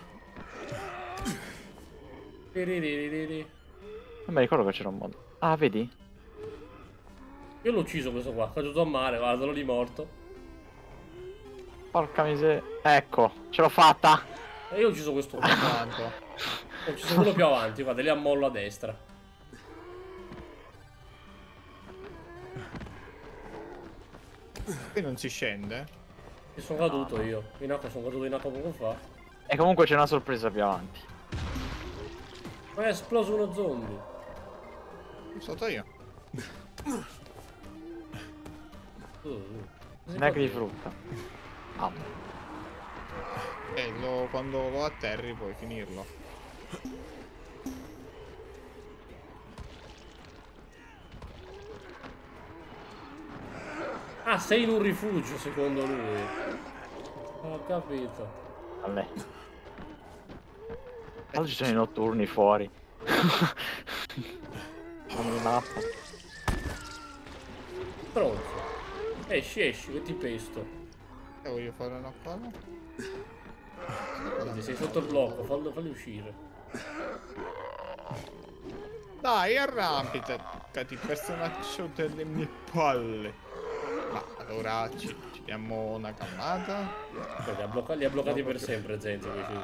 Tiriririri. Non mi ricordo che c'era un modo. Ah, vedi? Io l'ho ucciso questo qua, è caduto a mare, guardalo lì morto. Porca miseria. Ecco, ce l'ho fatta. E io ho ucciso questo qua. Tanto. Ho ucciso quello più avanti, guarda, lì a mollo a destra. Qui non si scende. E sono caduto io. In acqua sono caduto in acqua poco fa. E comunque c'è una sorpresa più avanti. Ma è esploso uno zombie. Sotto io. Uh, uh. Cosa Snack si di fa? frutta. Ah. E lo, quando lo atterri puoi finirlo. Ah, sei in un rifugio secondo lui. Ho capito. Vabbè. Oggi ci sono i notturni fuori. Come mappa. Pronto. Esci, esci, che ti pesto. E voglio fare una cosa. Quindi sei sotto il blocco, fallo, falli uscire. Dai, arrampicati, personaggio delle mie palle. Ma allora ci, ci diamo una calmata. Beh, li ha, blocca- li ha bloccati per sempre, Zenzo. questi.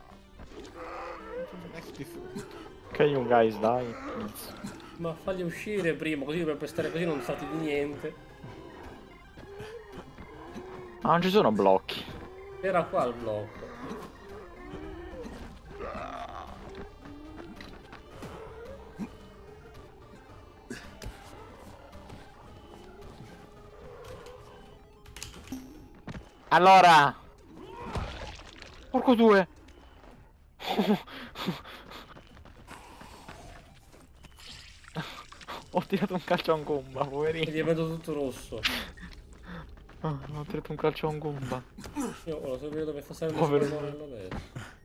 Snack di frutta. Can you guys die, please? Ma fagli uscire prima, così per stare così non salti di niente. Ah, non ci sono blocchi. Era qua il blocco. Allora. Porco due. Ho tirato un calcio a un gomba, E poverino. gli vedo tutto rosso. Ah, ho tirato un calcio a un gomba. Io volevo sapere dove sta salendo Povero il morello adesso.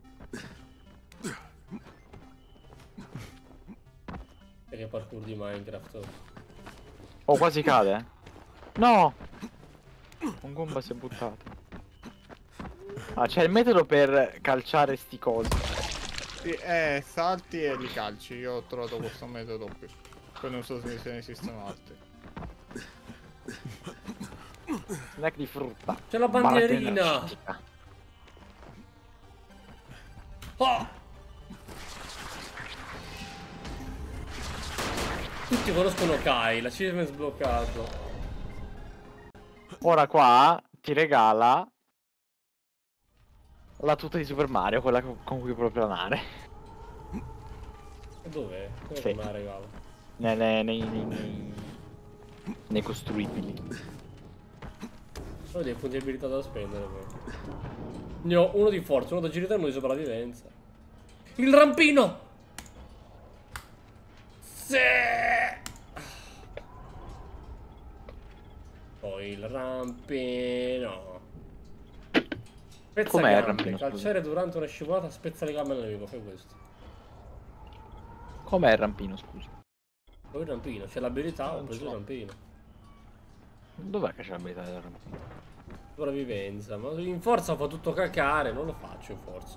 E che parkour di Minecraft. Oh, quasi cade. eh. No! Un gomba si è buttato. Ah, c'è il metodo per calciare sti cosi. Sì, eh, salti e li calci. Io ho trovato questo metodo qui. Poi non so se ne esistono altri. Snack di frutta. C'è la Barra bandierina! energetica. Oh! Tutti conoscono Kai, l'achievement sbloccato. Ora qua ti regala la tuta di Super Mario, quella con con cui puoi planare. E dov'è? Dove Sì. me la regalo? Nei, nei, nei, nei, nei- nei costruibili. Ho dei punti di abilità da spendere poi. Ne ho uno di forza, uno d'agilità e uno di sopravvivenza. Il rampino! Sì! Poi il rampino. Spezza Com'è il gambe, rampino, scusa? calciare durante una scivolata, spezza le gambe al nemico, fai questo. Com'è il rampino, scusa? Poi il rampino, c'è l'abilità, ho Non preso so. il rampino. Dov'è che c'è l'abilità del rampino? Sopravvivenza, ma in forza fa tutto cacare, non lo faccio in forza.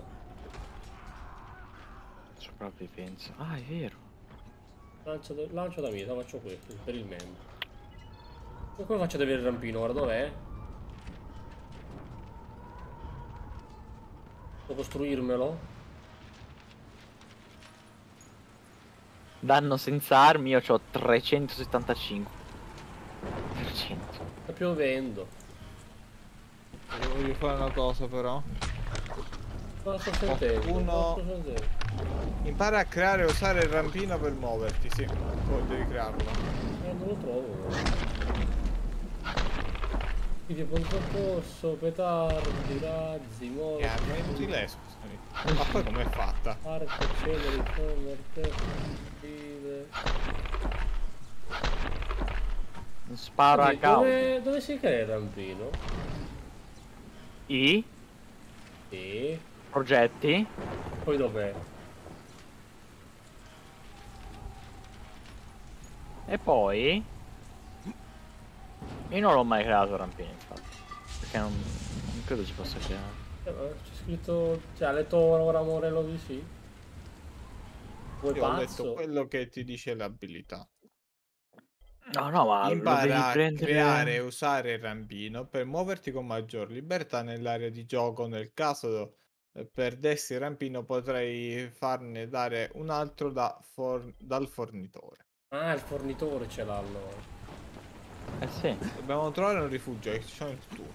Sopravvivenza. Ah, è vero. Lancio, da- lancio da vita, faccio questo, per il membro. E come faccio ad avere il rampino? Ora dov'è? Devo costruirmelo? Danno senza armi, io ho trecentosettantacinque. trecento. Sta piovendo. Voglio fare una cosa però. Ma sto sentendo. Qualcuno- ma sto sentendo. Impara a creare e usare il rampino per muoverti, sì. Poi devi crearlo. Eh, non lo trovo. Quindi pronto soccorso, petardi, razzi, Che morti, arma è inutile, scusami. Ma poi com'è fatta? arco, ceneri, morte, vive. Sparo a Quindi, caso. dove, dove si crea il rampino? I E progetti. poi dov'è? E poi io non l'ho mai creato il rampino, infatti. Perché non, non credo si possa creare. Eh, ma c'è scritto, cioè ha letto ora Morello di sì. Vuoi Io ho pazzo? letto quello che ti dice l'abilità. No, no, ma lo Impara devi a prendere. creare e usare il rampino per muoverti con maggior libertà nell'area di gioco. Nel caso eh, perdessi il rampino potrai farne dare un altro da for- dal fornitore. Ah, il fornitore ce l'ha allora. Eh sì. Dobbiamo trovare un rifugio e ci sono il tuo.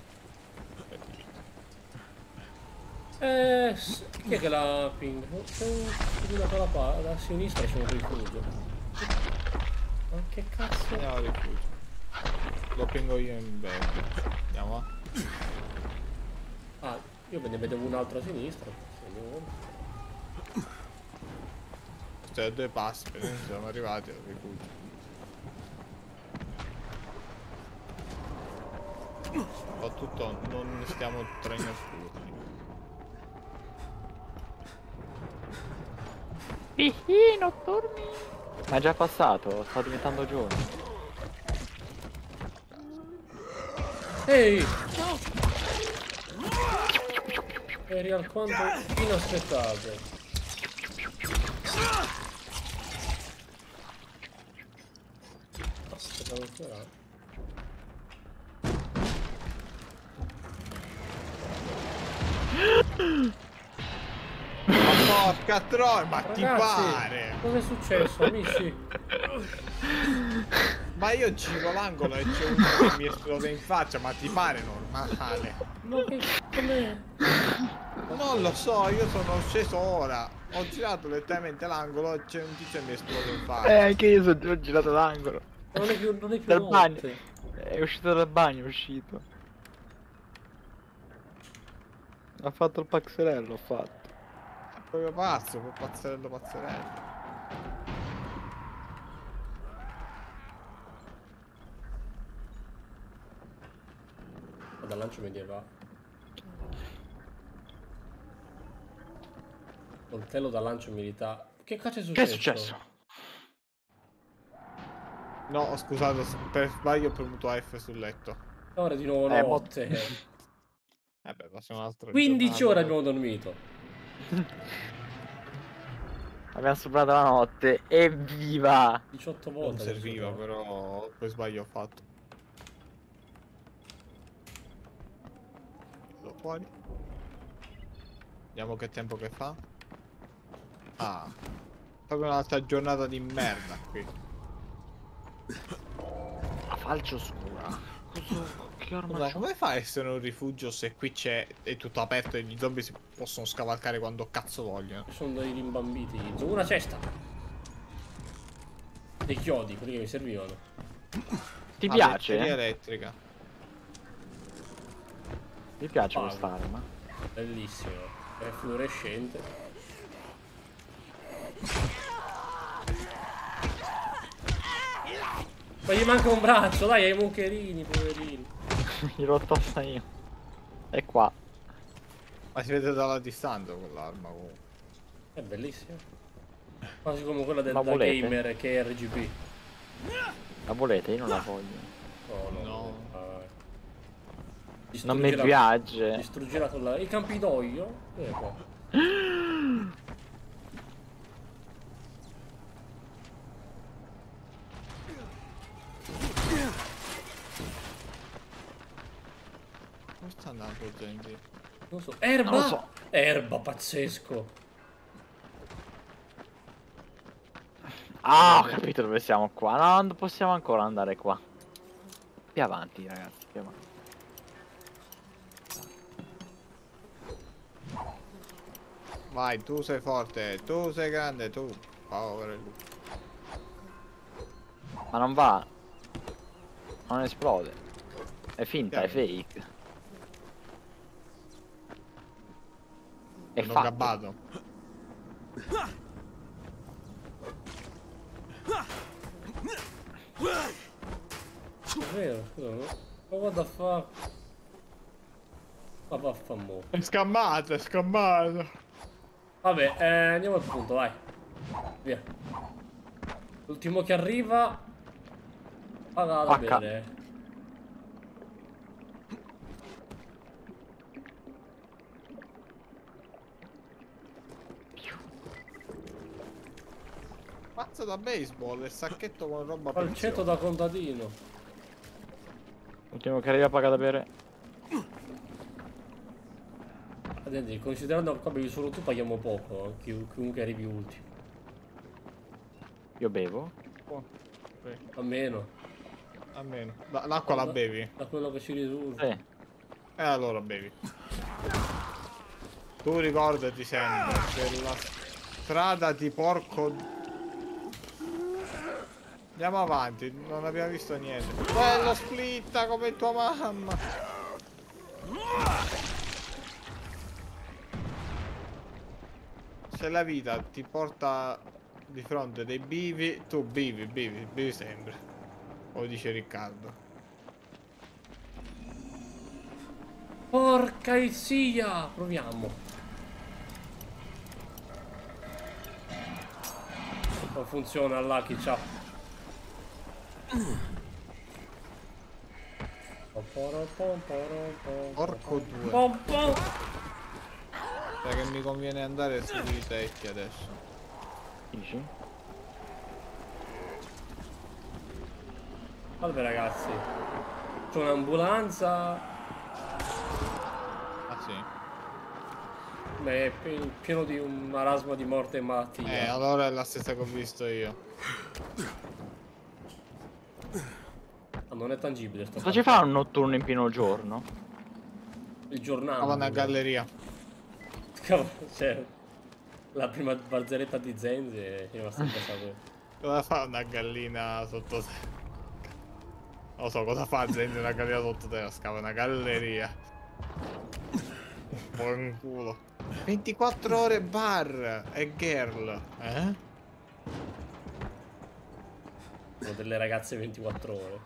Eh, s- chi è che l'ha ping? C'è un da quella parte, da sinistra c'è un rifugio. Ma che cazzo? Andiamo al rifugio. Lo pingo io in verde. Andiamo a. Ah, io ne vedevo un altro a sinistra. Se ne vuole. Cioè due passi, per esempio siamo arrivati al rifugio. Soprattutto non stiamo tra i notturni. Hihi, notturni. Ma è già passato, sta diventando giorno. Ehi! Eri alquanto inaspettato. Aspetta, ancora. Ma porca troia, ma ti Ragazzi, pare? cosa è successo, amici? Ma io giro l'angolo e c'è uno che mi esplode in faccia, ma ti pare normale? Ma che... com'è? Non lo so, io sono sceso ora. Ho girato letteralmente l'angolo e c'è un tizio che mi esplode in Eh, faccia. anche io sono ho girato l'angolo. Non è più, non è più Dal bagno. notte. È uscito dal bagno, è uscito. Ha fatto il paxerello, ho fatto. È proprio pazzo, quel pazzerello pazzerello. Dal lancio medievale. Coltello da lancio militare. Che cazzo è Che successo? è successo? No, scusate, per sbaglio ho premuto F sul letto. Ora di nuovo Eh, mo- notte. Vabbè, passiamo un'altra quindici giornata. ore abbiamo dormito. Abbiamo superato la notte. Evviva! diciotto Non volte. serviva, adesso. però per sbaglio ho fatto. Vado fuori. Vediamo che tempo che fa. Ah, proprio un'altra giornata di merda qui. La falce oscura. Cosa? Che arma Scusa, c'ho? come fa a essere un rifugio se qui c'è è tutto aperto e gli zombie si possono scavalcare quando cazzo vogliono? Sono dei rimbambiti. Una cesta. Dei chiodi, quelli che mi servivano. Ti Ah, piace? batteria elettrica. Ti piace Pago. quest'arma? Bellissimo. È fluorescente. Ma gli manca un braccio, dai, ai moncherini, poverini. Gliel'ho tolta io. È qua. Ma si vede dalla distanza quell'arma comunque. È bellissima. Quasi come quella del Ma da volete? gamer che è R G B. La volete? Io non la voglio. Oh, no. No. Ah. Non mi Distruggila- piace. Distruggila con la... I campidoglio? Eh, qua. Come sta andando gente? Non so. Erba! Non lo so. Erba, pazzesco. Ah, ho capito dove siamo qua. No, non possiamo ancora andare qua. Più avanti, ragazzi, più avanti. Vai, tu sei forte, tu sei grande, tu. Povero lui. Ma non va. Non esplode. È finta, è Andiamo. fake. È L'ho fatto. gabbato. È vero, scusa, no? Ma what the fuck? Ma vaffanculo. È scammato, è scammato. Vabbè, eh, andiamo al punto, vai. Via. L'ultimo che arriva. Paga da Pacca. bere. Mazza da baseball, il sacchetto con roba Calcetto da contadino. L'ultimo che arriva paga da bere. Attenti, considerando che qua bevi solo tu paghiamo poco, eh, chi- chiunque arrivi ultimo. Io bevo. A meno. Almeno. La- L'acqua la Da- bevi? Da quello che ci risulta. Sì. E allora bevi. Tu ricordati sempre che la strada di porco... Andiamo avanti, non abbiamo visto niente. Bello splitta come tua mamma. Se la vita ti porta di fronte dei bivi, tu bivi, bivi, bivi sempre. Lo dice Riccardo. Porca sia! Proviamo. Non funziona Lucky, ciao. Porco due. Pom pom. Sai che mi conviene andare sui tetti adesso. Dici? Salve ragazzi. C'è un'ambulanza. Ah sì. Beh, è pi- pieno di un marasma di morte e malattia. Eh, allora è la stessa che ho visto io. Ah, non è tangibile sto Cosa ci fa un notturno in pieno giorno? Il giornale. Stava una galleria. Cioè, la prima barzelletta di Zenzi è rimasta impassato. Cosa fa una gallina sotto te? Non lo so cosa fa Zen una gallina sotto te, scava una galleria. Buon culo. ventiquattro ore bar e girl, eh? Sono delle ragazze ventiquattro ore.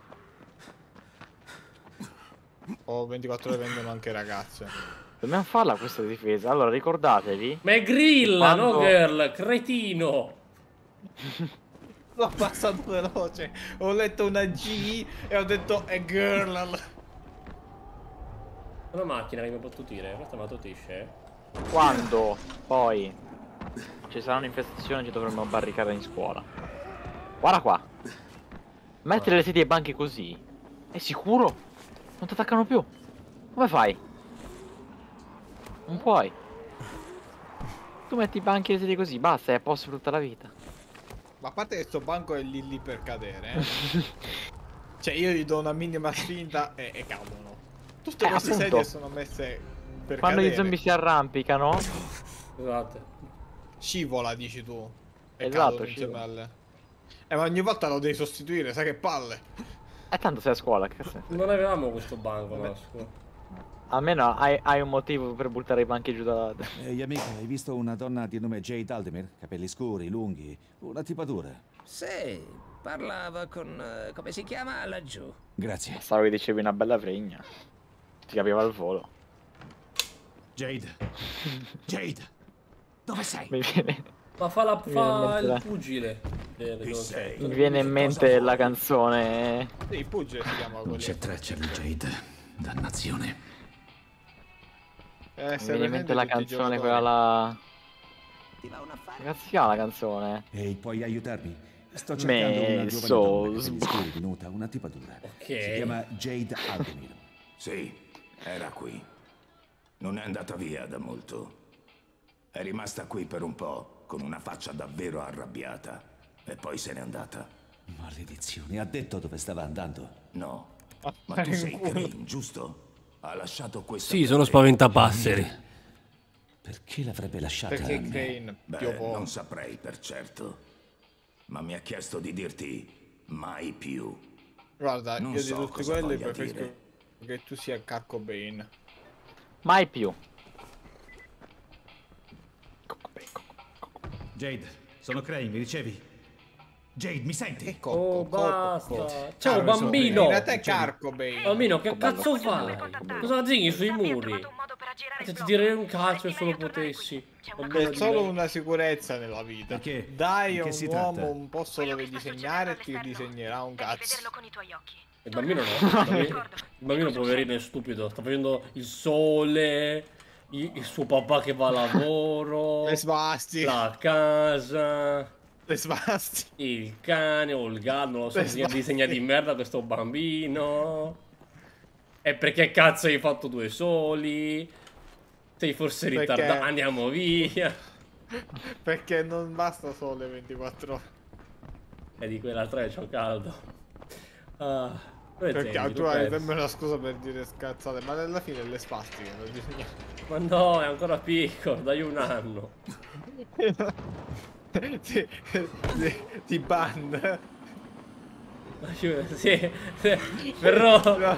O ventiquattro ore vendono anche ragazze. Dobbiamo farla questa difesa. Allora ricordatevi. Ma è grill, Quando- no girl, cretino. L'ho passato veloce. Ho letto una G e ho detto è girl. Una macchina che mi ha potuto dire, questa mi attutisce, eh. Quando poi ci sarà un'infestazione ci dovremmo barricare in scuola. Guarda qua. Mettere le sedie ai banchi così. È sicuro? Non ti attaccano più. Come fai? Non puoi. Tu metti i banchi e le sedie così, basta, è a posto per tutta la vita. Ma a parte che sto banco è lì lì per cadere, eh. Cioè io gli do una minima spinta e, e cadono. Tutte Eh, queste appunto. sedie sono messe per Quando cadere. gli zombie si arrampicano. Scusate. Scivola, dici tu. E Esatto, cadono insieme scivola. alle... Eh, ma ogni volta lo devi sostituire, sai che palle. E tanto sei a scuola, che cazzo. Non avevamo questo banco, no, scusa. Almeno hai, hai un motivo per buttare i banchi giù da... Ehi amico, hai visto una donna di nome Jade Aldemir? Capelli scuri, lunghi, una tipatura. Sì, parlava con... eh, come si chiama laggiù? Grazie. Stavo che dicevi una bella fregna. Ti capiva al volo. Jade. Jade. Dove sei? Mi viene, Ma fa, la, Mi fa viene in il mente pugile. Eh, Chi non sei? mi viene in mente la canzone. Sì, il pugile si chiama Non quello. c'è traccia di Jade. Dannazione. Eh, Mi viene in mente la canzone quella là. Ti va un affare? Che cazzo si chiama la canzone? Ehi, puoi aiutarmi? Sto Me cercando una giovane so donna che sb- mi ispiri di nota, una tipa dura. Ok. Si chiama Jade Aldemir. Sì, era qui. Non è andata via da molto. È rimasta qui per un po', con una faccia davvero arrabbiata. E poi se n'è andata. Maledizione, ha detto dove stava andando. No. Ma tu sei Crane, giusto? Ha lasciato questa... Sì, sono spaventapasseri. Perché l'avrebbe lasciata Perché a me? Crane Beh, piovò. non saprei per certo. Ma mi ha chiesto di dirti mai più. Guarda, Non io so di tutti cosa quelli voglia preferisco dire. che tu sia Kurt Cobain. Mai più. Jade, sono Crane, mi ricevi? Jade, mi senti? E Oh, Cocco, basta. Cocco. Ciao, Ah, bambino. In realtà è Kurt Cobain. Bambino, che Bello. cazzo fai? Cosa zinghi sui muri? Se ti direi un calcio se solo potessi. C'è solo una sicurezza nella vita. Perché? Dai Di a che un si uomo tratta? un posto dove disegnare e ti disegnerà un cazzo. con i tuoi occhi. Il bambino no. Il bambino, il bambino poverino è stupido. Sta facendo il sole. Il, il suo papà che va a lavoro. Le svasti. La casa. Le svasti. Il cane o il gatto. Non lo so. Le Disegna, svasti. disegna di merda questo bambino. E perché cazzo hai fatto due soli? Sei forse Perché- ritardato. Andiamo via. Perché non basta solo le ventiquattro ore. E di quella tre c'ho caldo. Ah, dove Perché sei? tu Tu hai pensi? sempre una scusa per dire scazzate, ma alla fine le spastiche lo disegni. Ma no, è ancora piccolo, dai un anno. ti, ti, ti ban. Sì, sì, però...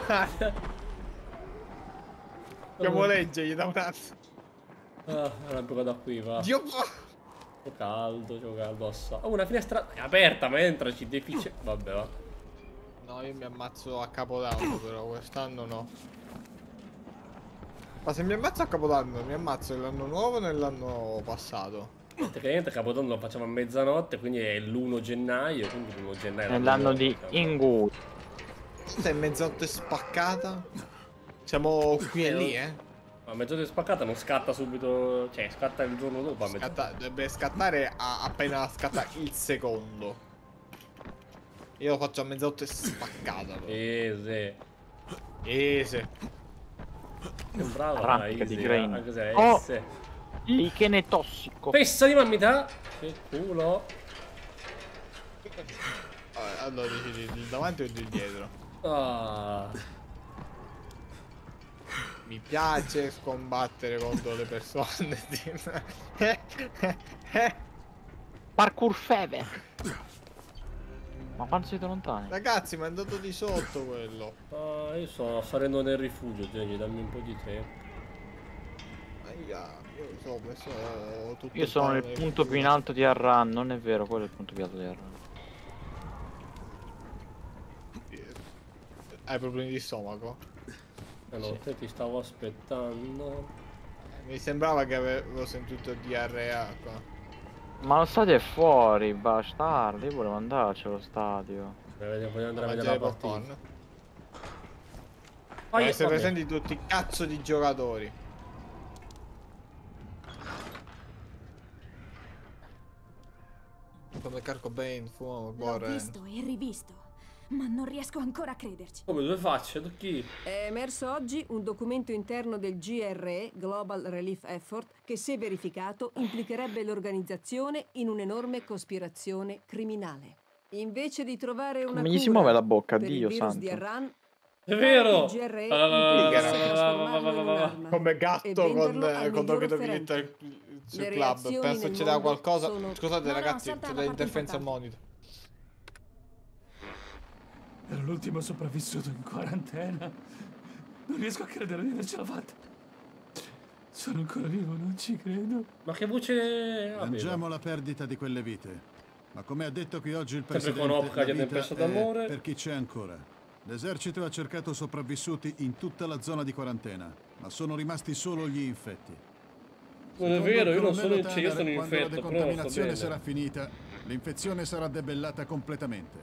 Chiamo legge, gli da un attimo. Ah, arrampico da qui, va. Dio. C'ho caldo, c'ho caldo assai. Oh, una finestra è aperta, ma entraci, defici... Vabbè, va. No, io mi ammazzo a Capodanno, però quest'anno no. Ma se mi ammazzo a Capodanno, mi ammazzo nell'anno nuovo o nell'anno passato? Tecnicamente Capodanno lo facciamo a mezzanotte, quindi è l'primo gennaio, quindi l'primo gennaio... Nell'anno di Ingu. Sei mezzanotte spaccata? Siamo qui e lì, eh? Ma mezzanotte spaccata non scatta subito... Cioè, scatta il giorno dopo a mezzanotte. Scatta- dovrebbe scattare a- appena scatta il secondo. Io lo faccio a mezzanotte spaccata. però. Eh, Ese. sì. Bravo, Arrampica dai, di Easy, Crane. anche se è Oh! S. Liche tossico. Pessa di mammita! Che culo! Eh, Allora dici il davanti o il dietro? Ah, Mi piace scombattere contro le persone. Parkour fever. Ma quanto siete lontani? Ragazzi, mi è andato di sotto quello. ah, io sto salendo nel rifugio, Gigi, dammi un po' di tempo. Aia, io so, messo tutto Io sono il nel pane punto più in alto di Arran, non è vero, quello è il punto più alto di Arran. Hai problemi di stomaco? Eh no, te ti stavo aspettando. Mi sembrava che avevo sentito diarrea qua. Ma lo stadio è fuori, bastardi, io volevo andarci allo stadio. Voglio andare a vedere Mangiare la partita. popcorn. Ah, io- essere vabbè. presenti tutti i cazzo di giocatori. Come Kurt Cobain, fumo, L'ho Borren. visto e rivisto, ma non riesco ancora a crederci. Come due facce? Da chi? È emerso oggi un documento interno del G R E, Global Relief Effort, che se verificato implicherebbe l'organizzazione in un'enorme cospirazione criminale. Invece di trovare una Come gli si cura muove la bocca, per il Dio virus santo. di Arran, È vero! il G R E Ah, intendesse va, va, trasformarlo in va, va, va. un'arma Come e gatto con, venderlo al con miglior Doggy Doggy offerente. Little sul Le club. reazioni Penso nel c'era mondo qualcosa. sono- Scusate No, no, ragazzi, salta c'è la parte l'interferenza al importante. monitor. Ero l'ultimo sopravvissuto in quarantena. Non riesco a credere di avercela fatta. Sono ancora vivo, non ci credo. Ma che voce ha? Mangiamo la perdita di quelle vite. Ma come ha detto qui oggi il Sempre presidente, con Opca la di vita Tempesta è d'amore. per chi c'è ancora. L'esercito ha cercato sopravvissuti in tutta la zona di quarantena, ma sono rimasti solo gli infetti. Non è vero, io non sono, Tanner, cioè, io sono quando la infetto, però non sto decontaminazione bene. sarà finita, l'infezione sarà debellata completamente.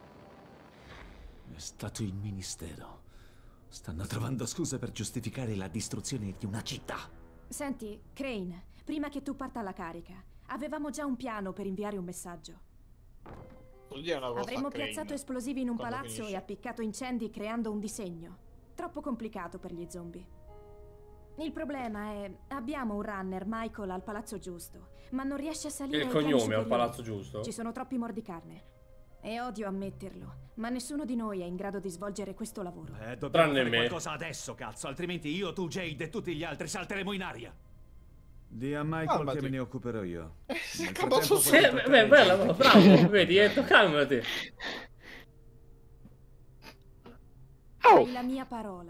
È stato il ministero. Stanno trovando scuse per giustificare la distruzione di una città. Senti, Crane, prima che tu parta alla carica, avevamo già un piano per inviare un messaggio. Vuol dire una cosa, Avremmo Crane, piazzato esplosivi in un quando palazzo finisce. e appiccato incendi creando un disegno. Troppo complicato per gli zombie. Il problema è, abbiamo un runner, Michael, al palazzo giusto, ma non riesce a salire Il ai piani cognome al superiori. palazzo giusto? Ci sono troppi mordicarne. E odio ammetterlo, ma nessuno di noi è in grado di svolgere questo lavoro. Eh, dobbiamo Tranne fare me. qualcosa adesso, cazzo, altrimenti io, tu, Jade e tutti gli altri salteremo in aria. Di a Michael Calmati. che me ne occuperò io. Nel Acabou frattempo su- puoi Eh, trattare beh, bella, Jade. bravo, vedi, Eto, calmati. Hai la mia parola.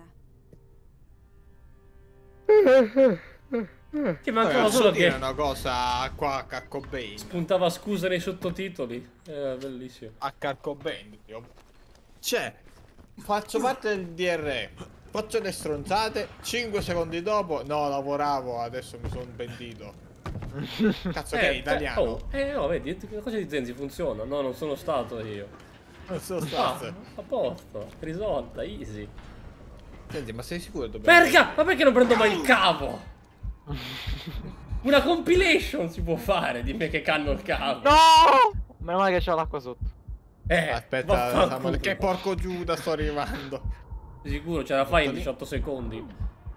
Ti mancava Posso solo dire che una cosa qua a Kurt Cobain. spuntava scusa nei sottotitoli. Eh, bellissimo. A Kurt Cobain, io- Cioè, faccio parte del D R E, faccio le stronzate, cinque secondi dopo, no, lavoravo, adesso mi sono pentito. Cazzo, che è Eh, italiano. Oh, eh, oh, vedi, la cosa di Zenzi funziona. No, non sono stato io. Non so Ah, stato. a posto, risolta, easy. Senti, ma sei sicuro dove... Perché? Ma perché non prendo mai il cavo? Una compilation si può fare di me che canno il cavo. No! Meno male che c'è l'acqua sotto. Eh, Aspetta, vaffanculo. Samuel, che porco Giuda sto arrivando. Di sicuro ce la fai in diciotto secondi.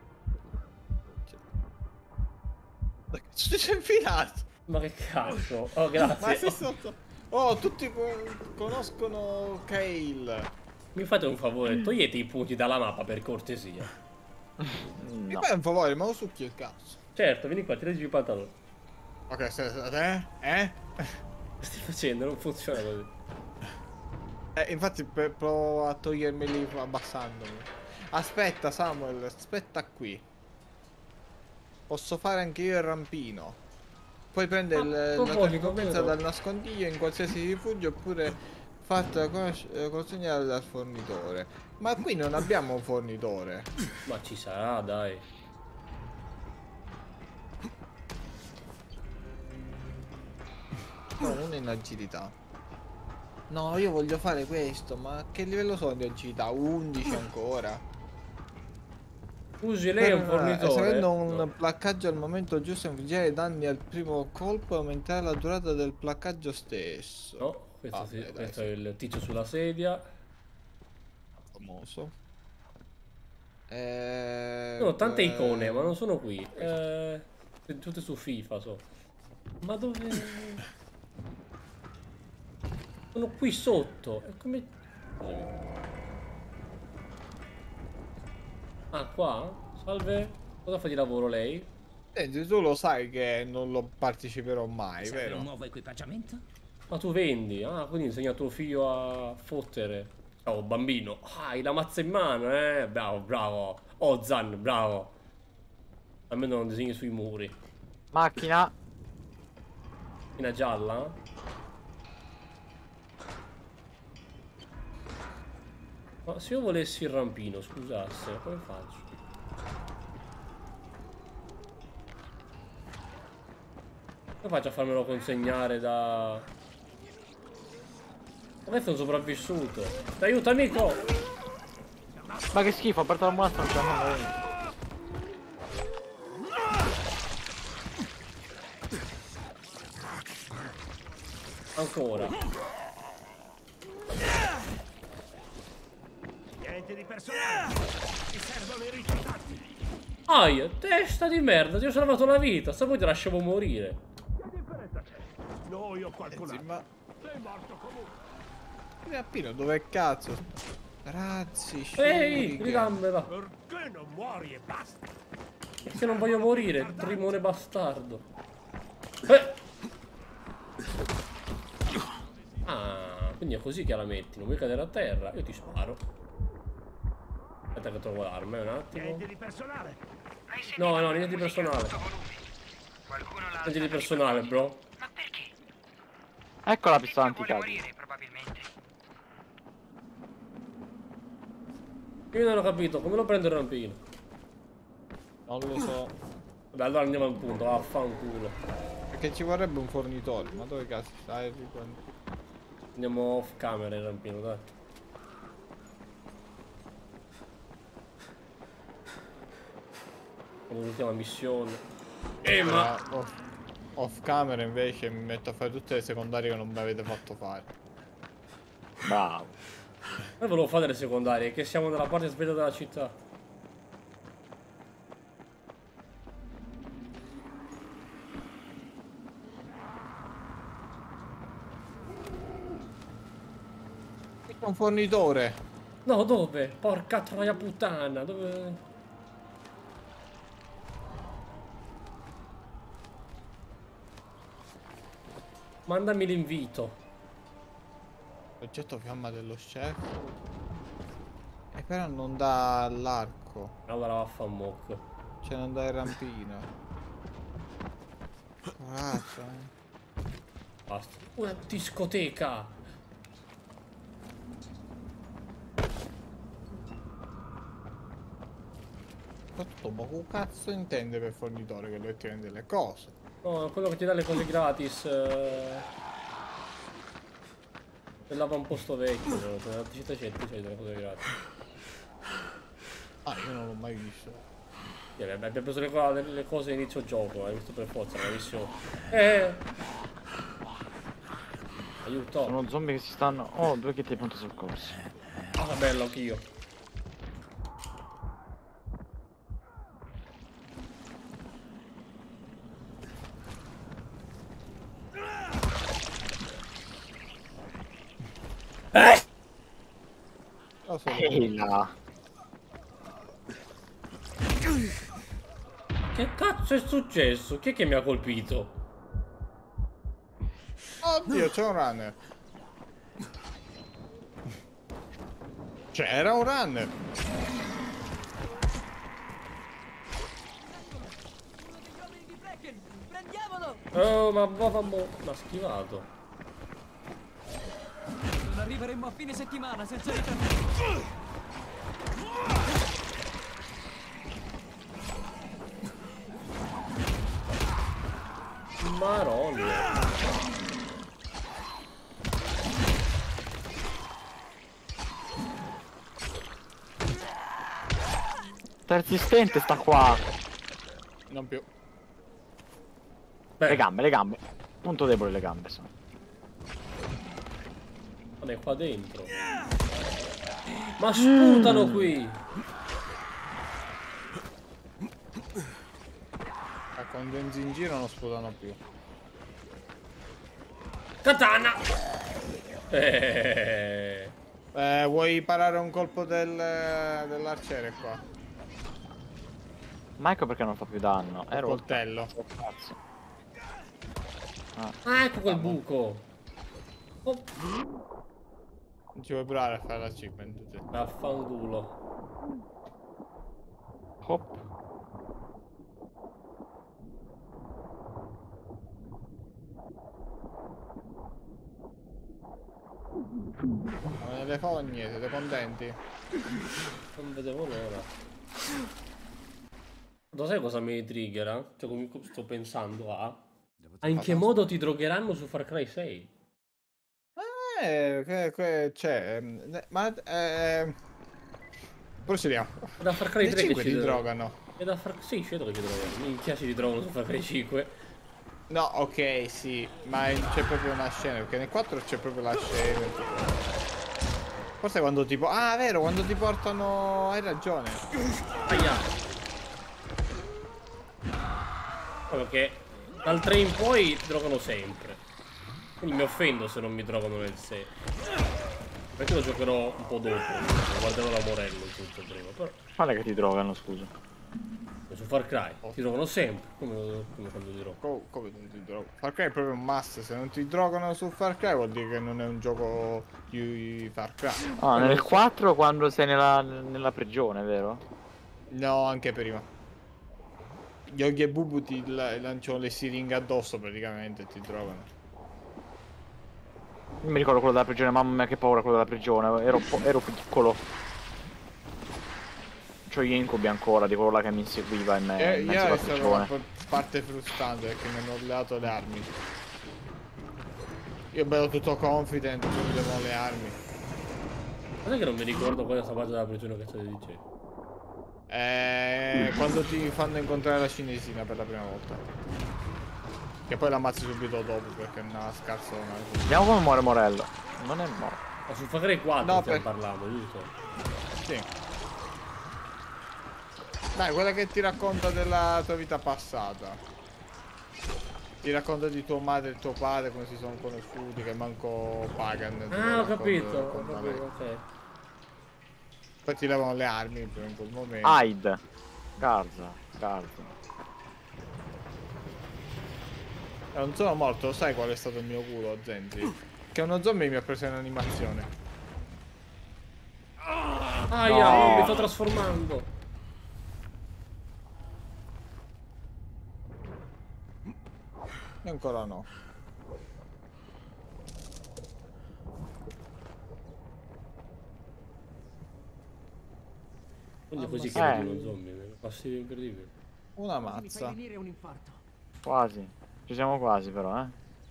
Ci sei infilato. Ma che cazzo? Oh, Ma grazie. sei sotto... Oh, tutti co- conoscono Kale. Mi fate un favore, togliete i punti dalla mappa per cortesia. Mi fai un favore, ma lo succhi il cazzo. Certo, vieni qua, tiraci i pantaloni. Ok, se, eh? Eh? Che stai facendo? Non funziona così. Eh, infatti per- provo a togliermeli abbassandomi. Aspetta Samuel, aspetta qui. Posso fare anche io il rampino. Puoi prendere il- la tua proposito, ricompensa vero. dal nascondiglio in qualsiasi rifugio oppure fatta conos- eh, consegnare dal fornitore. Ma qui non abbiamo un fornitore. Ma ci sarà, dai. No, uno in agilità. No, io voglio fare questo, ma che livello sono di agilità? undici ancora. Usi lei un Per- fornitore. Eseguendo un No. placcaggio al momento giusto infliggere danni al primo colpo e aumentare la durata del placcaggio stesso. No, questo, Vabbè, sì, dai, questo sì. è il tizio sulla sedia. Famoso. Eh, No, tante eh, icone, ma non sono qui. Eh, tutte su FIFA, so. Ma dove... Sono qui sotto. E come... Ah, qua? Salve. Cosa fa di lavoro lei? Senti, tu lo sai che non lo parteciperò mai, Serve vero? un nuovo equipaggiamento? Ma tu vendi? Ah, quindi insegna a tuo figlio a fottere. Ciao, bambino. Ah, hai la mazza in mano, eh? Bravo, bravo. Ozan, bravo. Almeno non disegni sui muri. Macchina. Macchina gialla? Ma se io volessi il rampino, scusasse, come faccio? Come faccio a farmelo consegnare da... Ma sono sopravvissuto. Aiuto, amico! Ma che schifo, ho aperto l'ambulanza, non c'è nulla. Ancora. Niente di personale. Ti servono i risultati. Aia, testa di merda, ti ho salvato la vita, sta poi ti lasciamo morire. Che differenza c'è? Noi o qualcun altro. ma... Sei morto comunque. Rampino, dove cazzo? Razzi, Ehi, shuriken. ricambela. Perché non muori e basta? Perché non voglio morire, trimone bastardo. Eh. Ah, quindi è così che la metti, non vuoi cadere a terra, io ti sparo. Aspetta che trovo l'arma, un attimo. Niente di personale. No, no, niente di personale. Niente di personale, bro. Ecco la pistola Vuole anticaglio. morire, probabilmente. Io non ho capito, come lo prendo il rampino? Non lo so. Vabbè, allora andiamo al punto, vaffanculo. Perché ci vorrebbe un fornitore, ma dove cazzo stai? Andiamo off camera il rampino, dai. L'ultima missione. Eh ma... Off, off camera invece mi metto a fare tutte le secondarie che non mi avete fatto fare. Bravo. Noi volevo fare le secondarie, che siamo nella parte sbagliata della città. È un fornitore. No, dove? Porca troia puttana, dove... Mandami l'invito. Oggetto fiamma dello chef. E però non dà l'arco. Allora vaffanmocco. Cioè non dà il rampino. Coraggio, eh. Basta. Una discoteca. Soprattutto, ma che cazzo intende per fornitore che lui ti vende le cose? No, quello che ti dà le cose gratis. Eh... L'avamposto vecchio, nella città c'è delle cose gratis. Ah, io non l'ho mai visto. Yeah, beh, abbiamo preso le, co le cose inizio gioco, hai visto per forza, la missione. Eh! Aiuto! Sono zombie che si stanno... Oh, due kit di pronto soccorso. Ah, bello, anch'io. Eh! Ehi là. Che cazzo è successo? Chi è che mi ha colpito? Oddio, c'è un runner. C'era un runner. Oh, ma vaffanculo. Ma schivato. Non arriveremo a fine settimana senza ritorno. Maronna. Persistente sta qua. Non più. Beh. Le gambe, le gambe. Punto debole le gambe sono. Non è qua dentro. Ma sputano mm. qui. Ma quando enzi in giro non sputano più. Katana. Eh. Eh, vuoi parare un colpo del, dell'arciere qua? Ma ecco perché non fa più danno. È un coltello. Ah. ah, ecco quel buco. Oh. Non ci vuoi provare a fare l'achievement? Vaffanculo. Hop. Ma le fogne, siete contenti? Non vedevo l'ora. Lo sai cosa mi triggera? Cioè, come sto pensando a... a in che modo ti drogheranno su Far Cry sei? Eh, che, che c'è... Ma... Eh, procediamo. Da Far Cry tre che ci drogano. E da Far... Sì, credo che ci drogano. Minchia si drogano su Far Cry cinque. No, ok, sì, ma c'è proprio una scena, perché nel quattro c'è proprio la scena. Forse quando tipo... Ah, vero, quando ti portano... Hai ragione. Aia. Perché dal tre in poi ti drogano sempre. Quindi mi offendo se non mi drogano nel sei. Perché lo giocherò un po' dopo. Guarderò la Morello tutto prima. Però... Quale che ti drogano, scusa? Su Far Cry ti drogano sempre. Come, come quando ti drogano? Co come non ti drogano? Far Cry è proprio un must. Se non ti drogano su Far Cry vuol dire che non è un gioco di Far Cry. Ah, nel quattro quando sei nella, nella prigione, vero? No, anche prima. Yogi e Bubu ti lanciano le siringhe addosso praticamente e ti drogano. Io mi ricordo quello della prigione, mamma mia che paura quello della prigione, ero, ero piccolo. c'ho gli incubi ancora di quello là che mi inseguiva in me. Eh, in io mezzo alla è stata prigione. una parte frustrante perché mi hanno alleato le armi. Io bello tutto confident, prendevo le armi. Ma sai che non mi ricordo quella sta parte della prigione che stai dicendo? Eh, quando ti fanno incontrare la cinesina per la prima volta. Che poi l'ammazzi subito dopo perché è una scarsona. Vediamo come muore Morello. Non è morto. Ma su Far Cry quattro No, stiamo per- parlando, giusto? Sì. Dai, quella che ti racconta della tua vita passata. Ti racconta di tua madre e tuo padre, come si sono conosciuti, che manco Pagan. te lo Ah, ho racconta- capito, ho racconta capito, lei. ok. Poi ti levano le armi in quel momento. Hyde. Garza. Garza. Eh, non sono morto, sai qual è stato il mio culo, Zenzi? Che uno zombie mi ha preso in animazione. Aia, No. mi sto trasformando. E ancora no. Quindi Ah, così ma che sai. vedi uno zombie, mi fastidio incredibile. Una Mi fai mazza. venire un infarto. Quasi. Ci siamo quasi però, eh.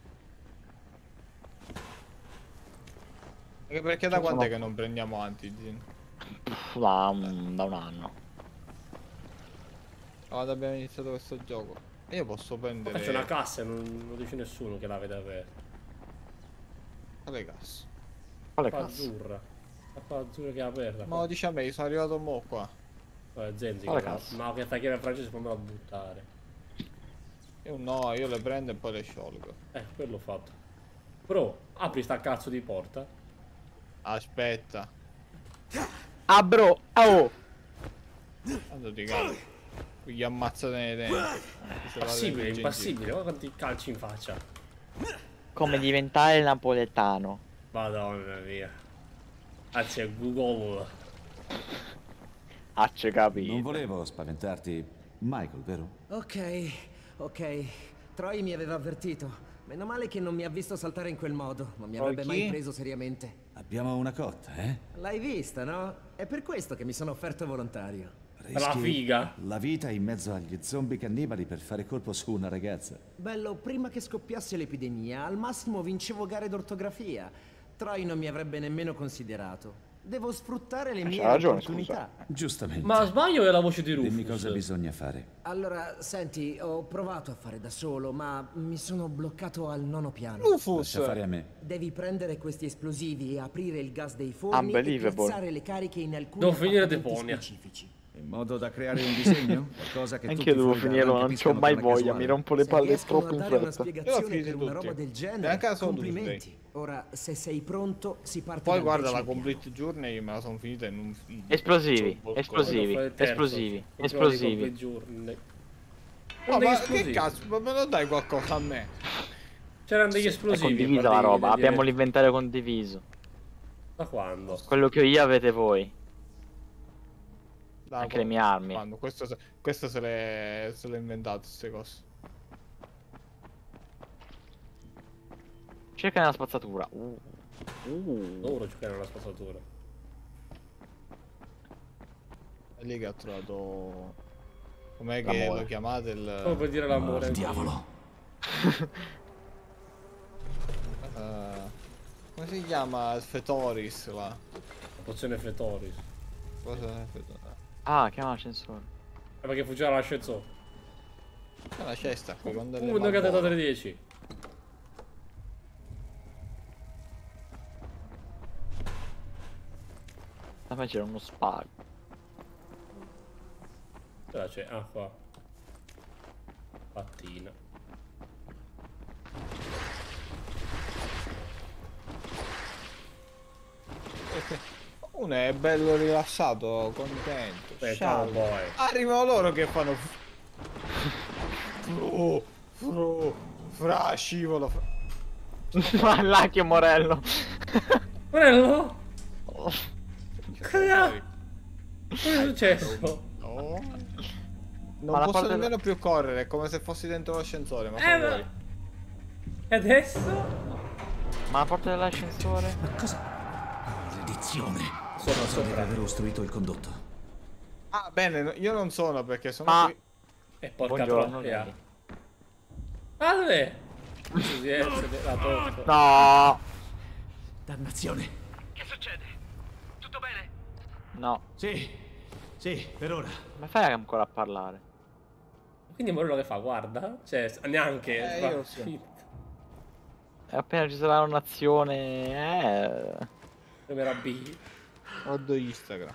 Anche perché da Ci quando è sono- che non prendiamo antigen? Pff, Da un, da un anno. Quando abbiamo iniziato questo gioco. E io posso prendere... Ma c'è una cassa e non, non dice nessuno che la vede aperta. Quale cazzo? Quale La cazzo? azzurra. La qua azzurra che è aperta. Ma lo dice a me, io sono arrivato mo' qua. Vabbè, Zenzi, Quale che fa- cazzo? ma che fa chiave francese poi me la buttare. Io no, io le prendo e poi le sciolgo. Eh, quello ho fatto. Bro, apri sta cazzo di porta. Aspetta. Ah bro, oh! Quando ti capi? Gli ammazzate nei denti. Se la Impassibile, denti impassibile. Guarda quanti calci in faccia. Come diventare napoletano. Madonna mia. Anzi, è Google. Ah, c'è capito. Non volevo spaventarti, Michael, vero? Ok, ok. Troy mi aveva avvertito. Meno male che non mi ha visto saltare in quel modo. Non mi avrebbe chi? mai preso seriamente. Abbiamo una cotta, eh? L'hai vista, no? È per questo che mi sono offerto volontario. La figa. La vita in mezzo agli zombie cannibali per fare colpo su una ragazza. Bello, prima che scoppiasse l'epidemia, al massimo vincevo gare d'ortografia. Troy non mi avrebbe nemmeno considerato. Devo sfruttare le mie c'ha ragione, opportunità. Giustamente. Ma sbaglio è la voce di Rufus? Dimmi cosa bisogna fare. Allora, senti, ho provato a fare da solo, ma mi sono bloccato al nono piano. Lascia fare a me. Devi prendere questi esplosivi e aprire il gas dei forni e Unbelievable. piazzare le cariche in alcuni Devo finire appartamenti Deponia. specifici. In modo da creare un disegno? Qualcosa che Anche tutti io devo fuori da finirlo, Run non c'ho capiscano mai per una voglia, casuale. mi rompo le Se palle riescono troppo a in dare una fretta. Io l'ho spiegazione finito per una tutti. roba del E genere, anche la Soul complimenti. Ora, se sei pronto, si parte Poi dal guarda la decimo complete journey, io me la sono finita in un... in- Esplosivi, un- esplosivi, Quello fa il terzo. esplosivi, Controlli esplosivi. con quei giorni. Oh, C'erano degli ma esplosivi. che cazzo, ma me lo dai qualcosa a me? C'erano degli È esplosivi. condivisa la guardi, roba, le abbiamo dirette. l'inventario condiviso. Da quando? Quello che ho io avete voi. Dai, Anche le mie armi. quando? Questo, se- questo se le, se le inventate, queste cose. Cerca nella spazzatura. Uh. Uh. Loro giocare nella spazzatura. È lì che ha trovato... Com'è che L'amore. lo chiamate il... Solo per dire l'amore. Diavolo. eh, come si chiama? Il Fetoris là. La pozione Fetoris. Cosa è Fetoris? Ah, chiama l'ascensore. È perché fuggiva l'ascensore. È una cesta qui con delle Uh, non cadete malvole. tre dieci. Da me c'era uno spago. Dove c'è? Ah, qua. Pattina. Uno è bello rilassato, contento. Beh, scialbo. cowboy. Arrivano loro che fanno... Fru, fru, fra, scivolo, fra. Ma là che Morello. Morello? Cosa Cosa è successo? No. Non Ma la posso parte nemmeno più correre, è come se fossi dentro l'ascensore, ma Eh, sono ma- voi. E adesso? Ma la porta dell'ascensore? Ma cosa? Maledizione. Sopra, Cosa deve sopra. aver ostruito il condotto? Ah, bene, no- io non sono perché sono Ma- qui. E porca Buongiorno, troia. lei. Salve! Si è la torta. No. Dannazione. Che succede? Tutto bene? No. Sì, sì, per ora. Ma fai ancora a parlare? Quindi quello che fa, guarda. Cioè, neanche. Eh, fa- io sì. E appena ci sarà un'azione... Eh... Premera B. Oddo Instagram.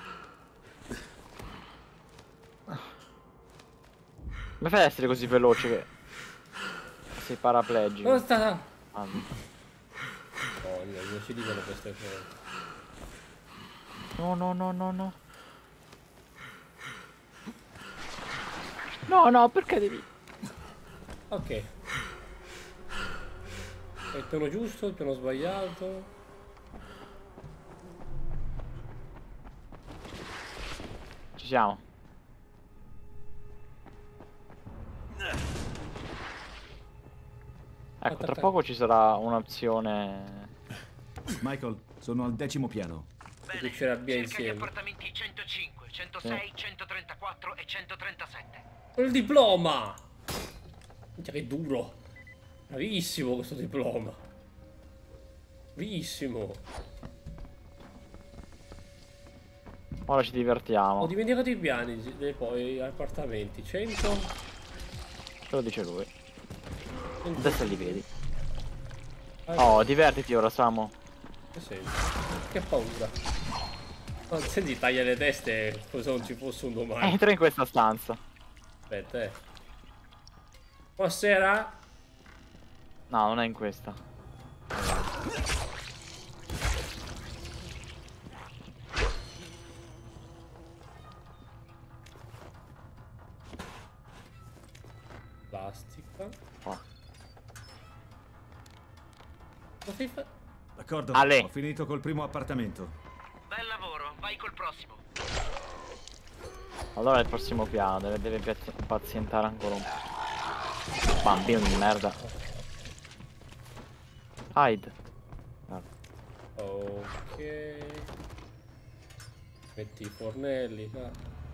Come fai ad essere così veloce che... Sei paraplegico? Dove sta? Ah, no. Oh, Dio, non ci dicono queste cose. No, no, no, no, no. No, no, perché devi... Ok. È il piano giusto, il piano sbagliato. Ci siamo. Ecco, tra poco ci sarà un'opzione... Michael, sono al decimo piano. Qui c'era B Cerca gli insieme. appartamenti centocinque, centosei, centotrentaquattro e centotrentasette. Il diploma! Minchia, che duro. Bravissimo questo diploma. Bravissimo. Ora ci divertiamo. Ho dimenticato i piani e poi appartamenti. cento. Te lo dice lui. Adesso li vedi. Oh, divertiti ora, Samu. Che senti? Che paura. Ma senti, taglia le teste come se non ci fosse un domani. Entra in questa stanza. Aspetta, eh. Buonasera. No, non è in questa. Plastica. Oh. Cosa stai fa- D'accordo, Ale. ho finito col primo appartamento. Bel lavoro, vai col prossimo. Allora è il prossimo piano, deve, deve piazzi- pazientare ancora un po'. Bambino di merda. Hide. Ah. Ok. Metti i fornelli, va.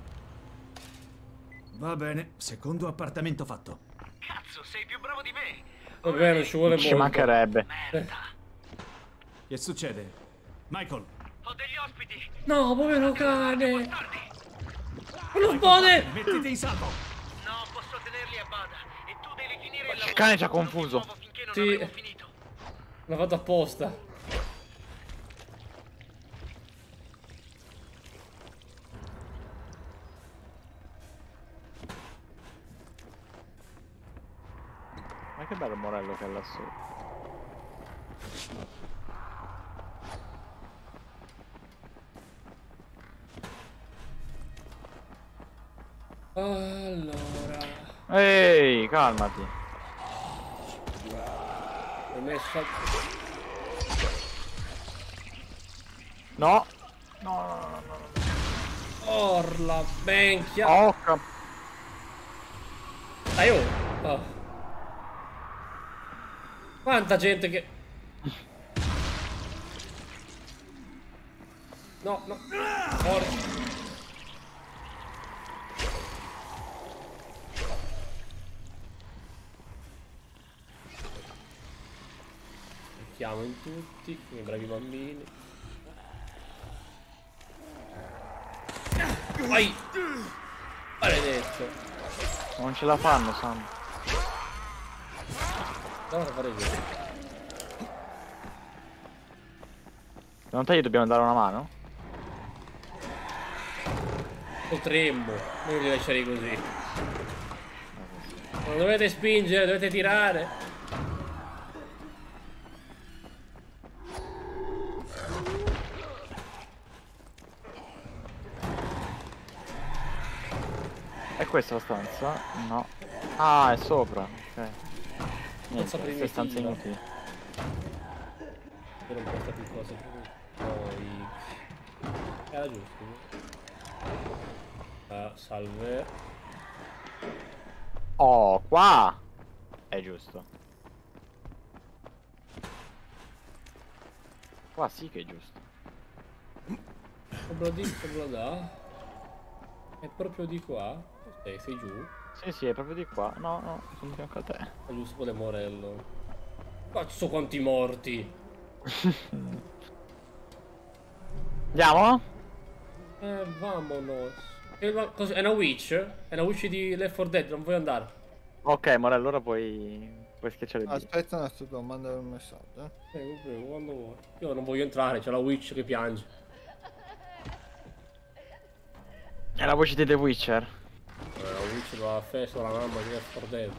Va bene, secondo appartamento fatto. Cazzo, sei più bravo di me. Vabbè, non ci vuole Ci molto. mancherebbe. Che succede? Michael! Ho degli ospiti. No, povero cane. Ma lo spone! Mettiti in salvo! No, posso tenerli a bada. E tu devi finire il Il lavoro. cane ci ha confuso. Finché non Sì. avremo finito. L'ha fatto apposta. Ma che bello Morello che è lassù. Allora. Ehi, calmati. Ho messo. No. No, no, no, no. Orla benchia. Oh, cap- Dai, oh. Oh. Quanta gente che. No, no. Porca. Mettiamo in tutti, come bravi bambini. Vai! Maledetto! non ce la fanno, Sam. Andiamo a fare così. Secondo te gli dobbiamo dare una mano? Potremmo, non li lascerei così. Non dovete spingere, dovete tirare. È questa la stanza? No. Ah, è sopra. Ok. Niente, Stanza queste stanze primitiva. inutili. Per un po' più cose. Poi. Era giusto. Ah, salve. Oh, qua! È giusto. Qua sì che è giusto. Obladì, oblada. È proprio di qua? Sei, sei giù? Sì, sì, è proprio di qua. No, no, sono di fianco a te. È giusto le morello. Cazzo quanti morti! Andiamo? Eh, vamonos. È una, cos- è una witch? È una witch di Left four Dead, non vuoi andare? Ok, Morello, allora puoi... puoi schiacciare il B. Aspetta un attimo, devo mandare un messaggio. eh. Prego, prego, quando vuoi. Io non voglio entrare, c'è la witch che piange. È la voce di The Witcher. Eh, la witch va a festa la mamma di Left four Dead.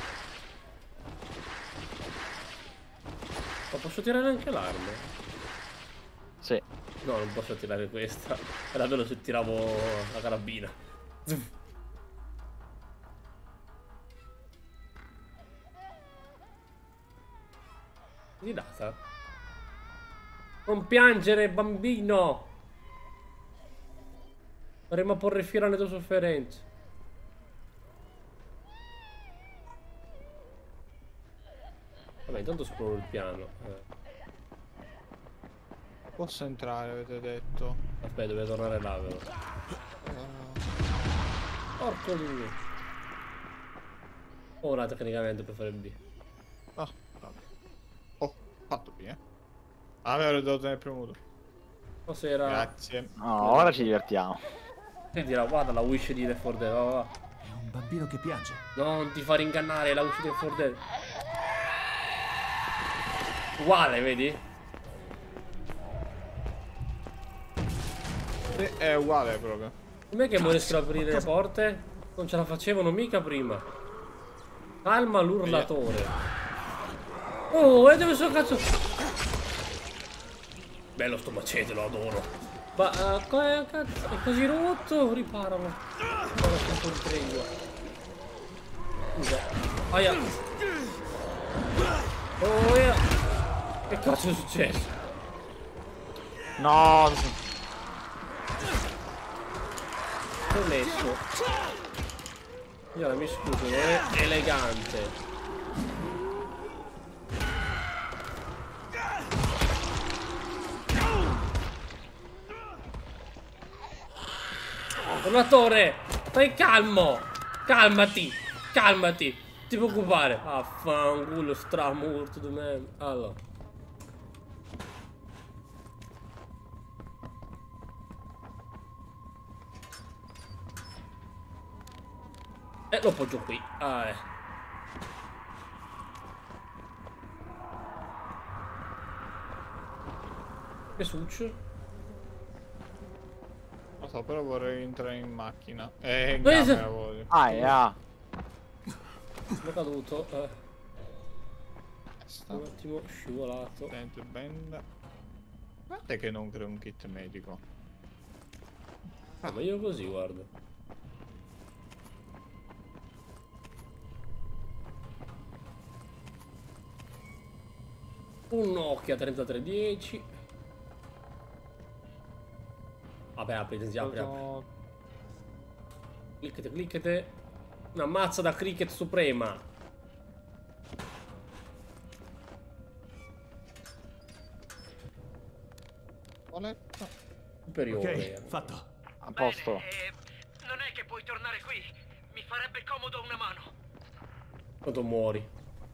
Ma posso tirare anche l'arma? Sì. No, non posso tirare questa. Era bello se tiravo la carabina. Di data? Non piangere, bambino! Faremo a porre fine alle tue sofferenze. Vabbè, intanto esploro il piano. Eh. Posso entrare, avete detto? Aspetta, devo tornare là, però. Porco Dio. Ora tecnicamente per fare il B. Ah, vabbè. Oh, fatto B, eh. Ah, me lo devo tenere premuto. Forse era... Grazie. No, ora ci divertiamo. E dirà, guarda la wish di Left four Dead, va, va. È un bambino che piange. Non ti fare ingannare, la wish di Left four Dead. Uguale, vedi? Sì, è uguale proprio. Com'è che non riescono ad aprire le porte? Non ce la facevano mica prima. Calma l'urlatore. Oh, e dove sono cazzo? Bello sto macete, lo adoro. Ma uh, co- cazzo, è così rotto? Riparalo. Guarda un po' di tregua. Scusa. Aia. Oh, aia. Che cazzo è successo? No. Che ho messo? Io mi scuso, non è elegante. Urlatore, stai calmo. Calmati, calmati. Ti preoccupare. Affanculo, stramurto di me. Allora. E lo appoggio qui. Ah, eh. Che succede? Lo so, però vorrei entrare in macchina. Eh, in Dove sei? camera voglio. Ah, yeah. Sono caduto. Eh. Un attimo scivolato. Dentro benda. Guardate che non creo un kit medico. Ah, ma io così, guarda. Un Nokia trentatré dieci. Vabbè, apri, apri, apri. Cliccate, cliccate. Una mazza da cricket suprema. Oletta. Superiore. Ok, fatto. A posto. Bene, eh, non è che puoi tornare qui. Mi farebbe comodo una mano. Quando muori.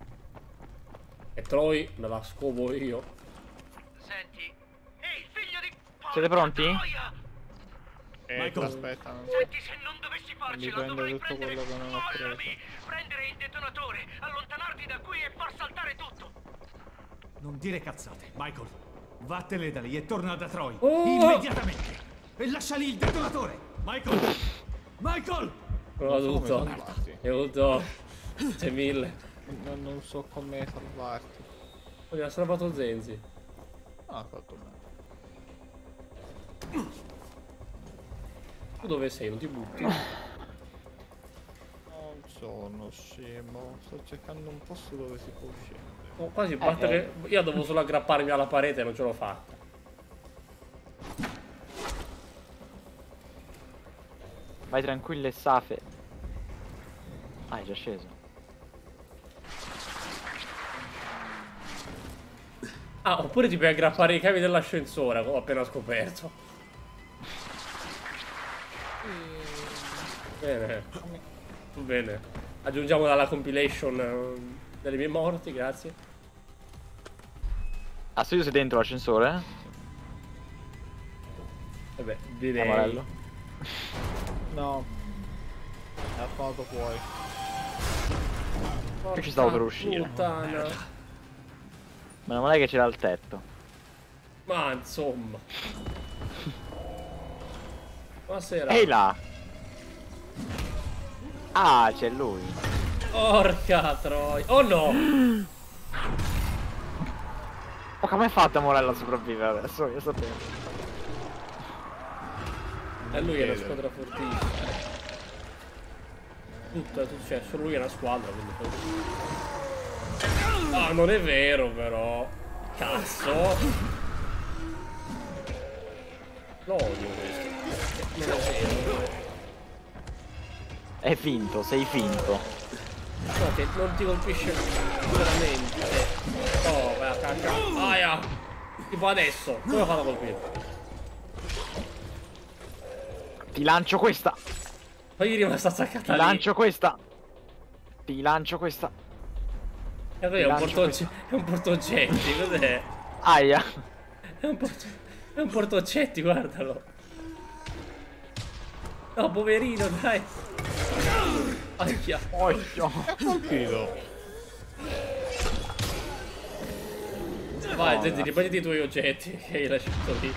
E Troy me la scovo io. Senti. Ehi, figlio di... Siete pronti? Eh, Michael. aspetta. Non... Senti, se non dovessi Mi farcela, prende dovrei tutto prendere... quello che non ho preso. Mollami! Prendere il detonatore, allontanarti da qui e far saltare tutto. Non dire cazzate, Michael. Vattene da lì e torna da Troy. Oh! Immediatamente. E lascia lì il detonatore. Michael. Michael. Prova Non so come tutto. salvarti. Aiuto. C'è mille. Non, non so come salvarti. Oh, mi ha salvato Zenzi. Ah, ha fatto bene. Tu dove sei? Non ti butti? Non sono scemo. Sto cercando un posto dove si può uscire. Oh, quasi basta che... Io devo solo aggrapparmi alla parete e non ce l'ho fatta. Vai tranquillo e safe. Ah, è già sceso. Ah, oppure ti puoi aggrappare i cavi dell'ascensore, come ho appena scoperto. Bene. Bene. Aggiungiamo dalla compilation uh, delle mie morti, grazie. Ah, se io sei dentro l'ascensore? Vabbè, direi. Amarello. No. È fatto fuori. Io ci stavo per uscire. Puttana. Meno male che c'era il tetto. Ma insomma. Buonasera. Ehi là. Ah, c'è lui. Porca troia. Oh no. Oh, come hai fatto a Morello a sopravvivere adesso? Io sapevo. E lui è una squadra fortissima. Tutta, tutta, cioè, solo lui è una squadra, quindi poi... Ah, non è vero però. Cazzo. Lo odio questo. Non è vero. È finto, sei finto. No, che non ti colpisce veramente. Oh, vai a cacca. Aia. Tipo adesso. Come ho fatto a colpire? Ti lancio questa. Poi gli è rimasta attaccata Ti lì. lancio questa. Ti lancio questa. E poi è un portoggetti. È un portoggetti, cos'è? Aia. È un porto... È un portoggetti, guardalo. No, poverino, dai. Aia. Occhio. Ha colpito. Vai, No, Zezzi, no. riprenditi i tuoi oggetti che hai lasciato lì.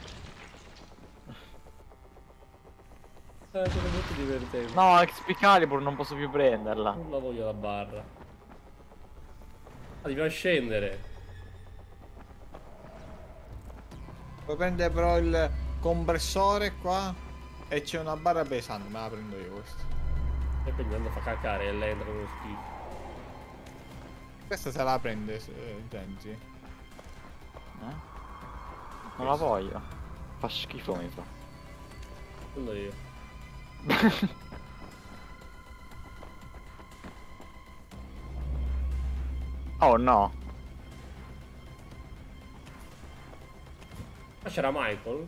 Eh, sono molto divertente. No, X P Calibur non posso più prenderla. Non la voglio la barra. Ah, dobbiamo scendere. Puoi prendere però il compressore qua e c'è una barra pesante, me la prendo io questa. E poi mi ando a fa cacare e lei entra con lo schifo. Questa se la prende, eh, Genzi. Eh? Non la voglio. Fa schifo mi fa. Prendo io. Oh no. Ma c'era Michael?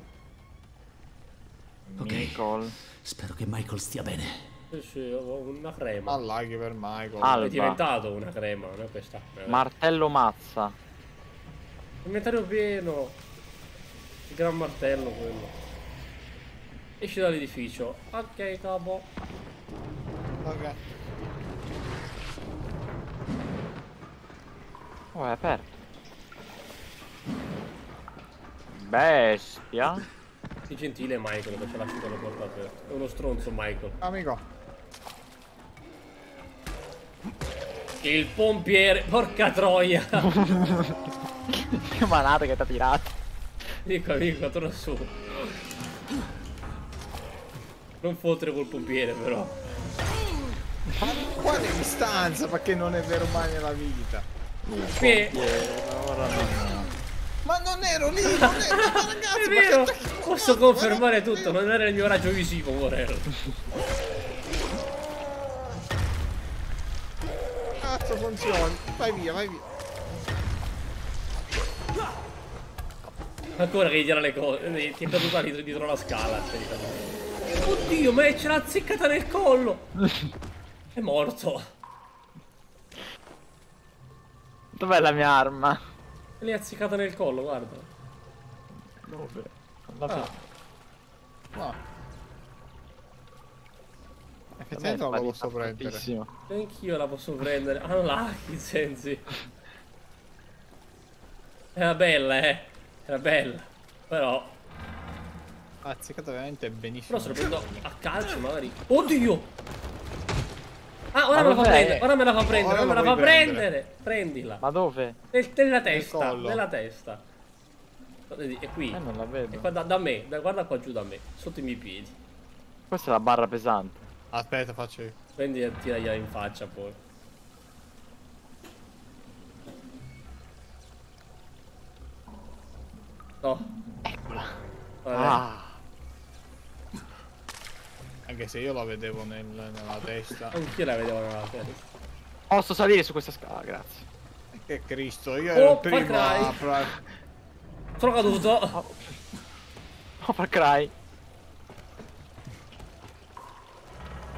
Ok. Michael. Spero che Michael stia bene. Sì, sì, ho una crema. Allaghi per Michael. Alba. È diventato una crema, non è questa. Martello mazza. Inventario pieno. Il gran martello quello. Esci dall'edificio. Ok, capo. Ok. Oh, è aperto. Bestia. Sii gentile Michael che ci ha lasciato la porta aperta. È uno stronzo Michael. Amico. Il pompiere. Porca troia. Che manata che ti ha tirato. Dico amico, torna su. Non fottere col pompiere però. Ma quale distanza? Perché non è vero mai nella vita. Che... Ma non ero lì, non ero ma ragazzi, È vero, ma che... posso confermare tutto, non era il mio raggio visivo, Morello. Cazzo funziona. Vai via, vai via. Ancora che gli tira le cose, ti è caduta dietro, dietro la scala. Oddio, ma ce l'ha azzeccata nel collo. È morto. Dov'è la mia arma? E l'hai azzeccata nel collo, guarda. Dove? Ah. No. Effettivamente non la posso prendere. Anch'io la posso prendere. Unlucky, sensi. Era bella, eh. Era bella. Però. Ha azzeccato veramente benissimo. Però se lo prendo a calcio, magari. Oddio! Ah, ora Ma me la fa dov'è? prendere, ora me la fa prendere, Ora ora me la la fa puoi prendere. prendere. Prendila. Ma dove? Nel- nella testa, collo. nella testa. Vedi, è qui. Eh, non la vedo. È qua da, da me, da- guarda qua giù da me, sotto i miei piedi. Questa è la barra pesante. Aspetta, faccio io. Prendi e tiragliela in faccia poi. No. Eccola. Vabbè. Ah. Anche se io la vedevo nel- nella testa. Anch'io la vedevo nella testa. Posso salire su questa scala, grazie. Che Cristo, io ero Oh, il primo Far Cry. a fra- Sono caduto. Oh, Far Cry.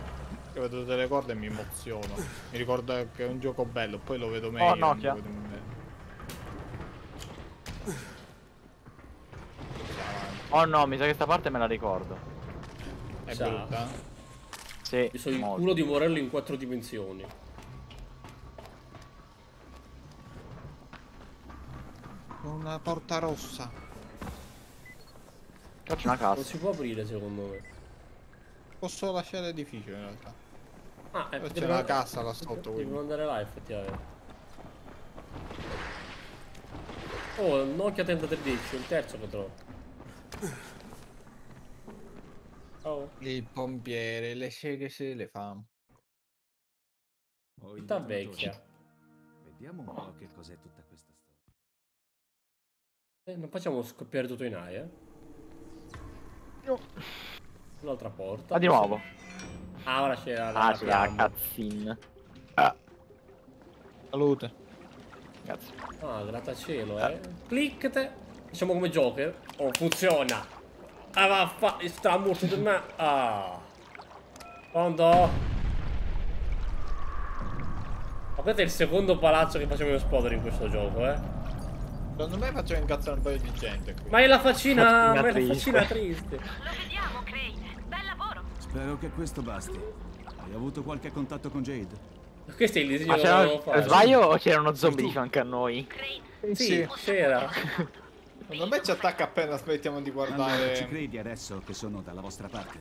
Io vedo tutte le corde e mi emoziono. Mi ricordo che è un gioco bello, poi lo vedo meglio. Oh no, che... Oh no, mi sa che sta parte me la ricordo. È Sa. brutta? Sì. Io sono il molto. culo di Morello in quattro dimensioni. Una porta rossa. Qua c'è una cassa. Non si può aprire secondo me. Posso lasciare l'edificio in realtà. Ah, eh, c'è una cassa là sotto. Devo andare là effettivamente. Oh, Nokia trentatredici, il terzo che trovo. Oh. Il pompiere, le sceglie se le fa. Tutta vecchia. Vediamo un po' che cos'è tutta questa storia. Eh, non facciamo scoppiare tutto in aria. No. Un'altra porta. Ah, di nuovo. Ah, ora c'era la Ah, c'è la fiamma. cutscene. Ah. Salute. Grazie. Ah, grattacielo, eh. Cliccate. Facciamo come Joker. Oh, funziona. Ah, vaffa, sta morto di me. Ah. Pronto? Ma questo è il secondo palazzo che facciamo esplodere in questo gioco, eh. Secondo me facciamo incazzare un paio di gente qui. Ma è la faccina, Faccina ma è la triste. faccina triste. Lo vediamo, Crane. Bel lavoro. Spero che questo basti. Hai avuto qualche contatto con Jade? Questo è il disegno Ma che c'era, volevo per fare. sbaglio o c'era uno zombie di fianco a noi? Sì, c'era. Secondo me ci attacca appena aspettiamo di Allora, ci guardare. credi adesso che sono dalla vostra parte?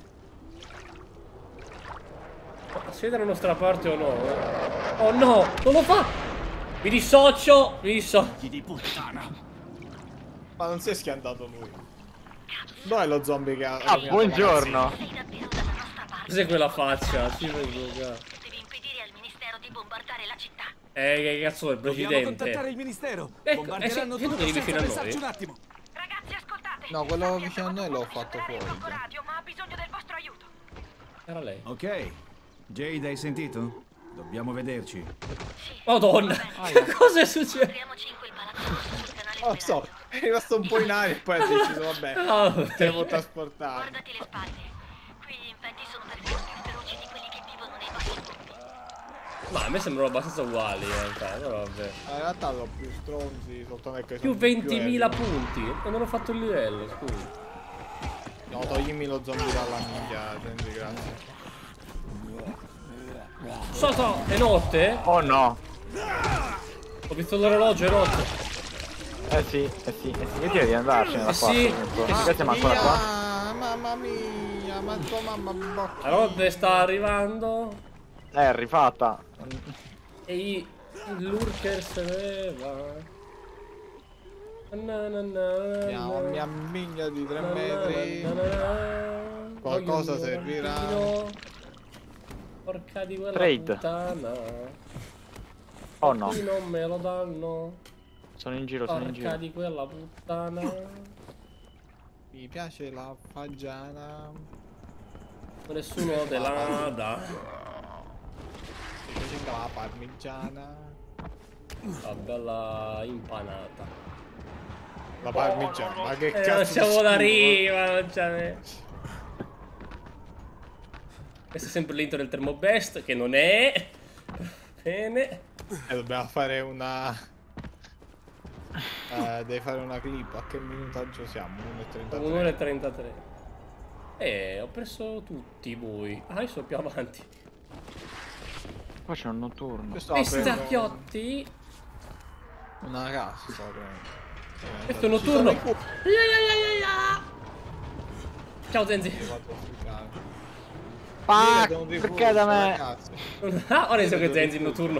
Si vede la nostra parte o no? Oh no, non lo fa! Mi dissocio, mi dissocio. di puttana! Ma non si è schiantato lui. Dov'è lo zombie che ha... Ah, buongiorno. Cos'è quella faccia? Si vede. Devi impedire al ministero di bombardare la città. Eh, che cazzo è il Dobbiamo presidente? contattare il ministero. Ecco, Bombarderanno eh sì, tu tutto arrivi senza fino a noi. pensarci un attimo. Ragazzi, ascoltate. No, quello vicino a noi l'ho fatto fuori. Blocco radio, ma ha bisogno del vostro aiuto. Era lei. Ok. Jade, hai sentito? Dobbiamo vederci. Madonna, che cosa è successo? Apriamoci in quel palazzo rosso sul canale Non so, è rimasto un po' in aria e poi ha deciso, vabbè, Ah, devo trasportare. Guardati le spalle. Qui gli infetti sono per più più feroci di quelli che vivono nei vostri mondi. Ma a me sembrano abbastanza uguali in realtà, però vabbè. Ma in realtà ho più stronzi, soltanto che Più sono ventimila più eredi. punti. E non ho fatto il livello, scusa. No, toglimi lo zombie dalla minchia, prendi, grazie. Sotto, è notte? Oh no. Ho visto l'orologio, è notte. Eh sì, eh sì, eh sì. Io direi di andarcene da Eh qua. sì. Perché siamo ancora qua? Ah, mamma mia, ma tua mamma bocca. La notte sta arrivando. Eh, è rifatta. E i, il lurker se ne va. Na, na, na, Mia, na, mia miglia di tre na, na, metri. na, na, na. Qualcosa Voglio un servirà. rampino. Porca di quella Trade. puttana. Oh no. Qui non me lo danno. Sono in giro, sono in Porca giro. di quella puttana. Mi piace la fagiana. Nessuno te la dà. Mi piace anche la parmigiana. La bella impanata. La parmigiana, ma che Eh, cazzo non di siamo schifo. da riva, non c'è. Questo è sempre l'intro del Thermobest, che non è. Bene. E dobbiamo fare una... Eh, devi fare una clip. A che minutaggio siamo? uno e trentatré. un'ora e trentatré. Eh, ho perso tutti voi. Ah, io sono più avanti. Qua c'è un notturno. Questo E apre stacchiotti. una cassa. prendo. Questo è notturno. Ya, ya, ya, ya, ya. Ciao Zenzi. Ah, Mica, devo perché da me? ragazzi. Ah, ora so che Zenzi è notturno.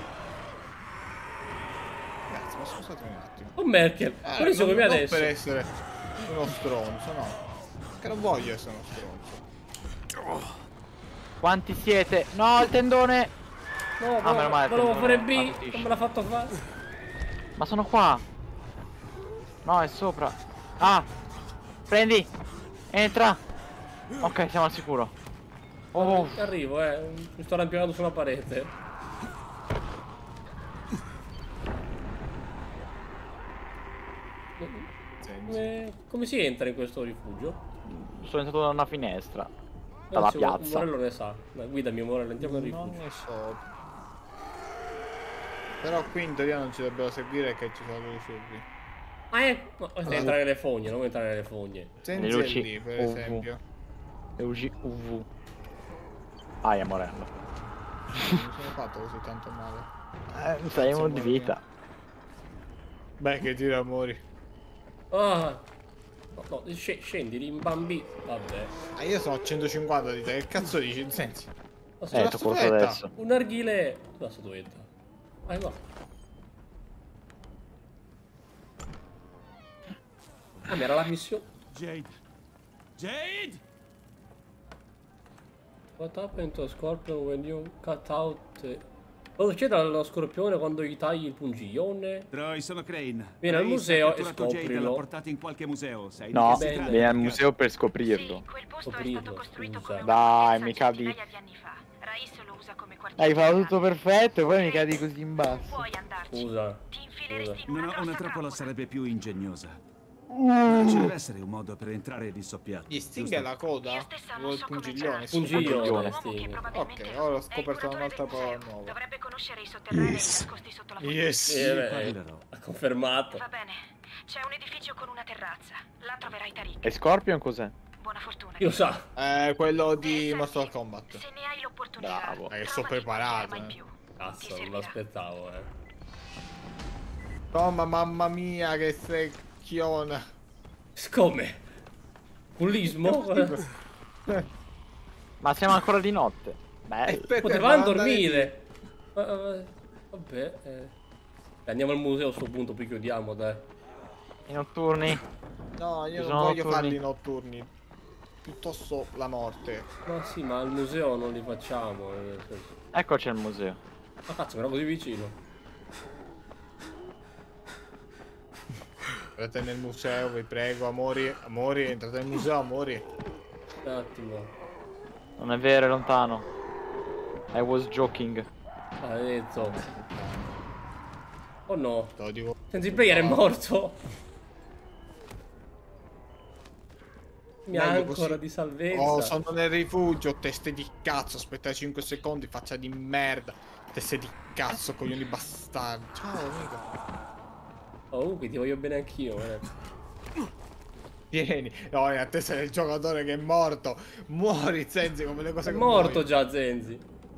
Ragazzi, ma scusate un attimo. O Merkel. Eh, Quelli sono non- come non adesso. per essere uno stronzo, no. Che non voglio essere uno stronzo. Quanti siete? No, il tendone! No, Ah, meno male, volevo il fare tendone B. partisce. Non me l'ha fatto fare. Ma sono qua! No, è sopra. Ah! Prendi! Entra! Ok, siamo al sicuro. Oh! Arrivo, eh. Mi sto arrampicando su una parete. Eh, come si entra in questo rifugio? Sono entrato da una finestra. la piazza. Morello ne sa. Dai, guidami Morello, andiamo al Non rifugio. ne so. Però qui in teoria non ci dovrebbero seguire che ci sono due rifuggi. Ah, eh, no, devi entrare nelle fogne, non entrare nelle fogne. Senza Le luci lì, per U V. esempio. Le luci U V. Aia, Morello. Non mi sono fatto così tanto male. Eh, sei uno di vita. Beh, che tira amori. Ah, no, no, sc scendi, rimbambi. Vabbè. Ah, io sono a centocinquanta di te, che cazzo dici? Senti. Eh, t'ho corso adesso. Un arghile. La statuetta. Vai, va. Ah, ma era la missione. Jade. Jade! What happened to a scorpion when you cut out... Cosa succede allo scorpione quando gli tagli il pungiglione? Troy, sono Crane. Vieni al Lei museo ha e catturato Jade e l'ha scoprilo. portato in qualche museo. Sai di No, che si tratta? vieni al museo per scoprirlo. Scoprirlo, scusa. Dai, mica di... Hai fatto tutto perfetto e poi mi cadi così in basso. Scusa. Scusa. No, no, una trappola sarebbe più ingegnosa. Mm. Ci deve essere un modo per entrare di soppiatto. Gli stinga la coda? O il pungiglione? Pungiglione, Ok, ora ho scoperto un'altra parola nuova. Dovrebbe conoscere i sotterranei nascosti sotto la Yes. Eh, beh, ha confermato. Va bene. C'è un edificio con una terrazza. Là troverai Tariq. E Scorpion cos'è? Buona fortuna. Io sa. Eh, quello di Mortal Kombat. Se ne hai l'opportunità. Bravo. Eh, sono preparato. Eh. Cazzo, non l'aspettavo, eh. Toma, mamma mia, che secchiona. Come? Bullismo? Ma siamo ancora di notte. Beh, potevamo dormire. Ma, eh, vabbè, eh. Andiamo al museo a sto punto, poi chiudiamo, dai. I notturni? No, io Ci non sono voglio notturni? farli notturni. Piuttosto la morte. Ma sì, ma al museo non li facciamo. eh, nel senso. Eccoci al museo. Ma cazzo, mi ero così vicino. Entrate nel museo, vi prego, amori. Amori, entrate nel museo, amori. Un attimo. Non è vero, è lontano. I was joking. Maledetto. Oh no. Te lo dico. Senza player è morto. Mi ha Meglio ancora così. di salvezza. Oh, sono nel rifugio, teste di cazzo, aspetta cinque secondi, faccia di merda. Teste di cazzo, coglioni bastardi. Ciao, amico. Oh, Ubi, ti voglio bene anch'io, eh. Vieni. No, è attesa del giocatore che è morto. Muori, Zenzi, come le cose È che morto muoiono. già Zenzi.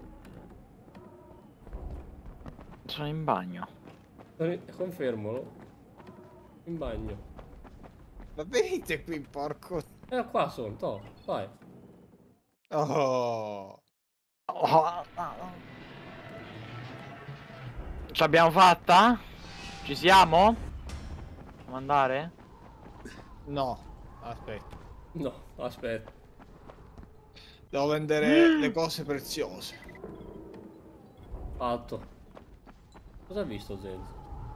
Sono in bagno. Confermalo. In bagno. Ma venite qui, porco. Eh, qua sono, to, vai. Oh. Oh. Ce l'abbiamo fatta? Ci siamo? Possiamo andare? No, aspetta. No, aspetta. Devo vendere le cose preziose. Fatto. Cosa ha visto Zenzi?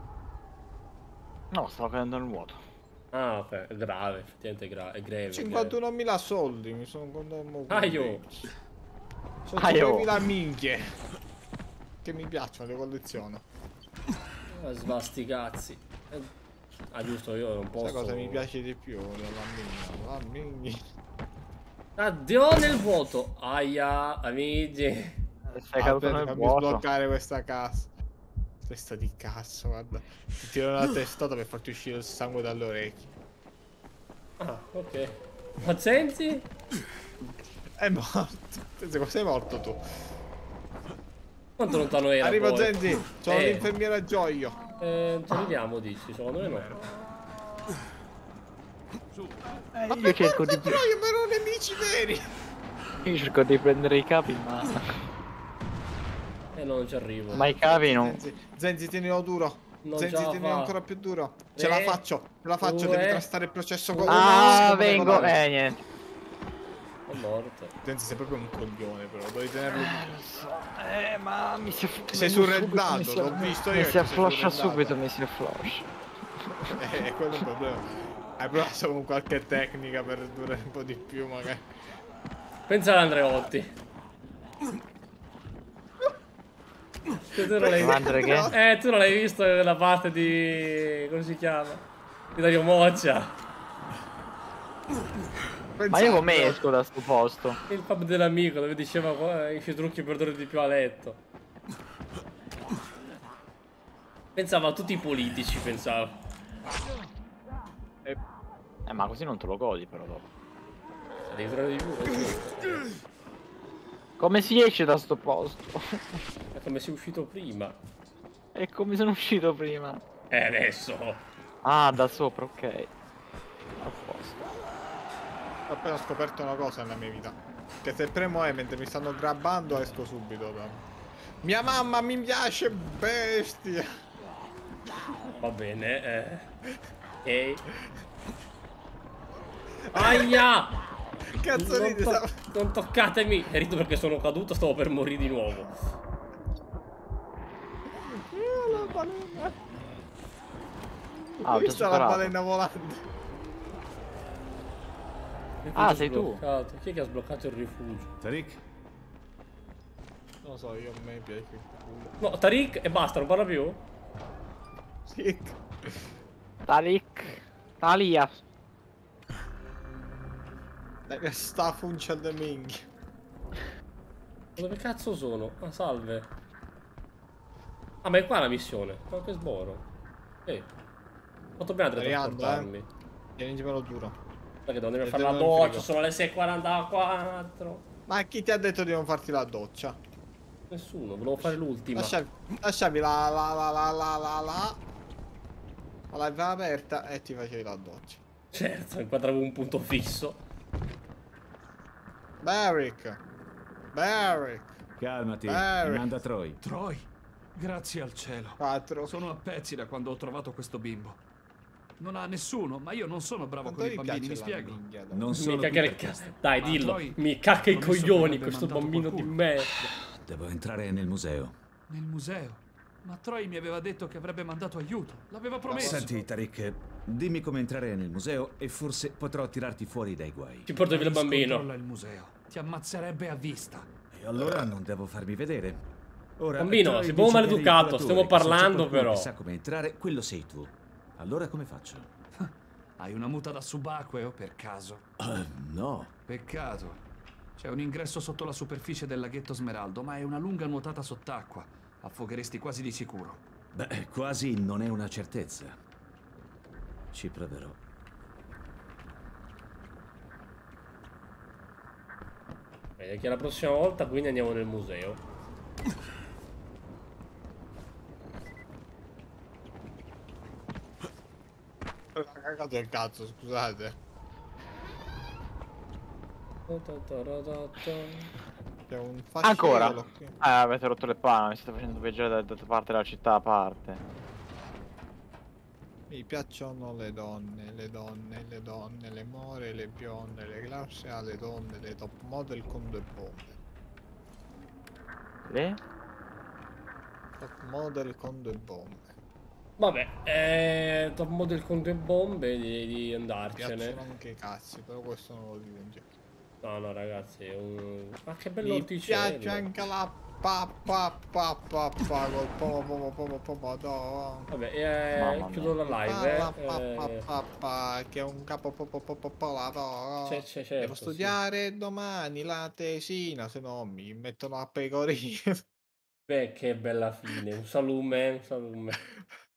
No, stavo cadendo nel vuoto. Ah, ok, è grave, effettivamente è, gra è greve. cinquantunomila soldi, mi sono contato. Aio! Sono Aio. cinquemila minchie. Che mi piacciono, le colleziono. Ah, svasti cazzi. Eh, ah, giusto, io non posso. Sai cosa mi piace di più? La bambina. Addio nel vuoto. Aia, amici. Sei caduto nel fammi vuoto. sbloccare questa cassa. Testa di cazzo, guarda. Ti tiro una testata per farti uscire il sangue dalle orecchie. Ah, ok. Ma Zenzi? È morto. Zenzi, sei morto tu? Quanto lontano era? Arriva poi? Zenzi, sono Eh. l'infermiera Gioio. Eh, ci arriviamo, dici, secondo me no. Eh, Ma io cerco di... però io ero nemici veri. Io cerco di prendere i capi, ma... Eh, no, non ci arrivo. Ma i cavi non... Zenzi, Zenzi tienilo duro. Non Zenzi ce la tienilo fa. ancora più duro. Ce Tre, la faccio, ce la faccio, due, devi trastare il processo con Ah, con- vengo... con- Eh, niente. È morto. Zenzi sei proprio un coglione però, devi tenerlo. Eh, ma mi si è... Sei surreddato, l'ho visto io. Mi che si sei affloscia surreddato. subito, mi si affloscia. Eh, quello è un problema. Hai provato con qualche tecnica per durare un po' di più magari. Pensa ad Andreotti. Che tu non l'hai Andre che? Eh, tu non l'hai visto nella parte di... come si chiama? Di Dario Moccia. Ma io come esco da sto posto? Il pub dell'amico dove diceva qua i trucchi per dormire di più a letto. Pensava a tutti i politici, pensava. Eh, eh ma così non te lo godi però dopo. Devi trovare di più. Come si esce da sto posto? È come sei uscito prima. E come sono uscito prima? E adesso. Ah, da sopra, ok. A posto. Ho appena scoperto una cosa nella mia vita. Che se premo E mentre mi stanno grabbando esco subito da... Mia mamma mi piace bestia. Va bene, eh. Ok. Aia! Cazzo non, ridi, to stavo... non toccatemi! E rido perché sono caduto, stavo per morire di nuovo. La balena. Ah, ho già vista la superato. balena volante. Ah, sei tu? Chi è che ha sbloccato il rifugio? Tariq? Non lo so, io a me piace il culo. No, Tariq e basta, non parla più? Sì. Tariq. Talia. Che sta funcia de minchia. Dove cazzo sono? Ah, salve. Ah, ma è qua la missione. Ma che sboro. Ehi. Quanto bene a trasportarmi. Eh? Tienimelo duro. Perché devo andare a E fare la devo in doccia, frigo. sono le sei e quarantaquattro. Ma chi ti ha detto di non farti la doccia? Nessuno, volevo fare l'ultima. Lasciavi, lasciavi la la la la la la la la live aperta e ti facevi la doccia. Certo, inquadravo un punto fisso. Barrick. Barrick. Calmati, Barrick. mi manda Troy. Troy, grazie al cielo. Quattro. Sono a pezzi da quando ho trovato questo bimbo. Non ha nessuno, ma io non sono bravo Quanto con i gli bambini, mi piace la spiego. minchia, dai. Non Mi sono cacca qui le per cazzo. questo. Dai, Ma dillo. Troy, Mi cacca i promesso che coglioni avrebbe questo mandato bambino di qualcuno. merda. Devo entrare nel museo. Nel museo. Ma Troy mi aveva detto che avrebbe mandato aiuto. L'aveva promesso. Senti, Tariq, dimmi come entrare nel museo e forse potrò tirarti fuori dai guai. Ti porto via il bambino. Controlla il museo. Ti ammazzerebbe a vista. E allora non devo farmi vedere. Ora, Bambino, Troy sei dice proprio che eri il maleducato, curatore, stiamo che se c'è parlando, qualcuno però. che sa come entrare, quello sei tu. Allora come faccio? Hai una muta da subacqueo, per caso? Uh, no. Peccato. C'è un ingresso sotto la superficie del laghetto Smeraldo, ma è una lunga nuotata sott'acqua. Affogheresti quasi di sicuro. Beh, quasi non è una certezza. Ci proverò. Vedi che la prossima volta quindi andiamo nel museo. Ha cagato il cazzo, scusate. C'è un fascicolo Ancora? qui. Eh, avete rotto le palle, mi state facendo viaggiare da, da parte della città a parte. Mi piacciono le donne, le donne, le donne, le more, le bionde, le glasse, le donne, le top model con due bombe. Le? Top model con due bombe. Vabbè, eh, top model con due bombe, direi di Mi andarcene. piacciono anche i cazzi, però questo non lo dico in giro. No, no, ragazzi, è un... Ma che bello Mi orticello. piace anche la pa pa pa pa pa col pomo pomo pomo pomo do. Vabbè, eh, Mamma chiudo la Pa, live, pa, pa, eh. pa, pa, pa, che è un capo po po po po po la do. C'è, c'è, certo, Devo studiare domani la tesina, se no mi mettono a pecorino. Beh, che bella fine. Un salume, un salume.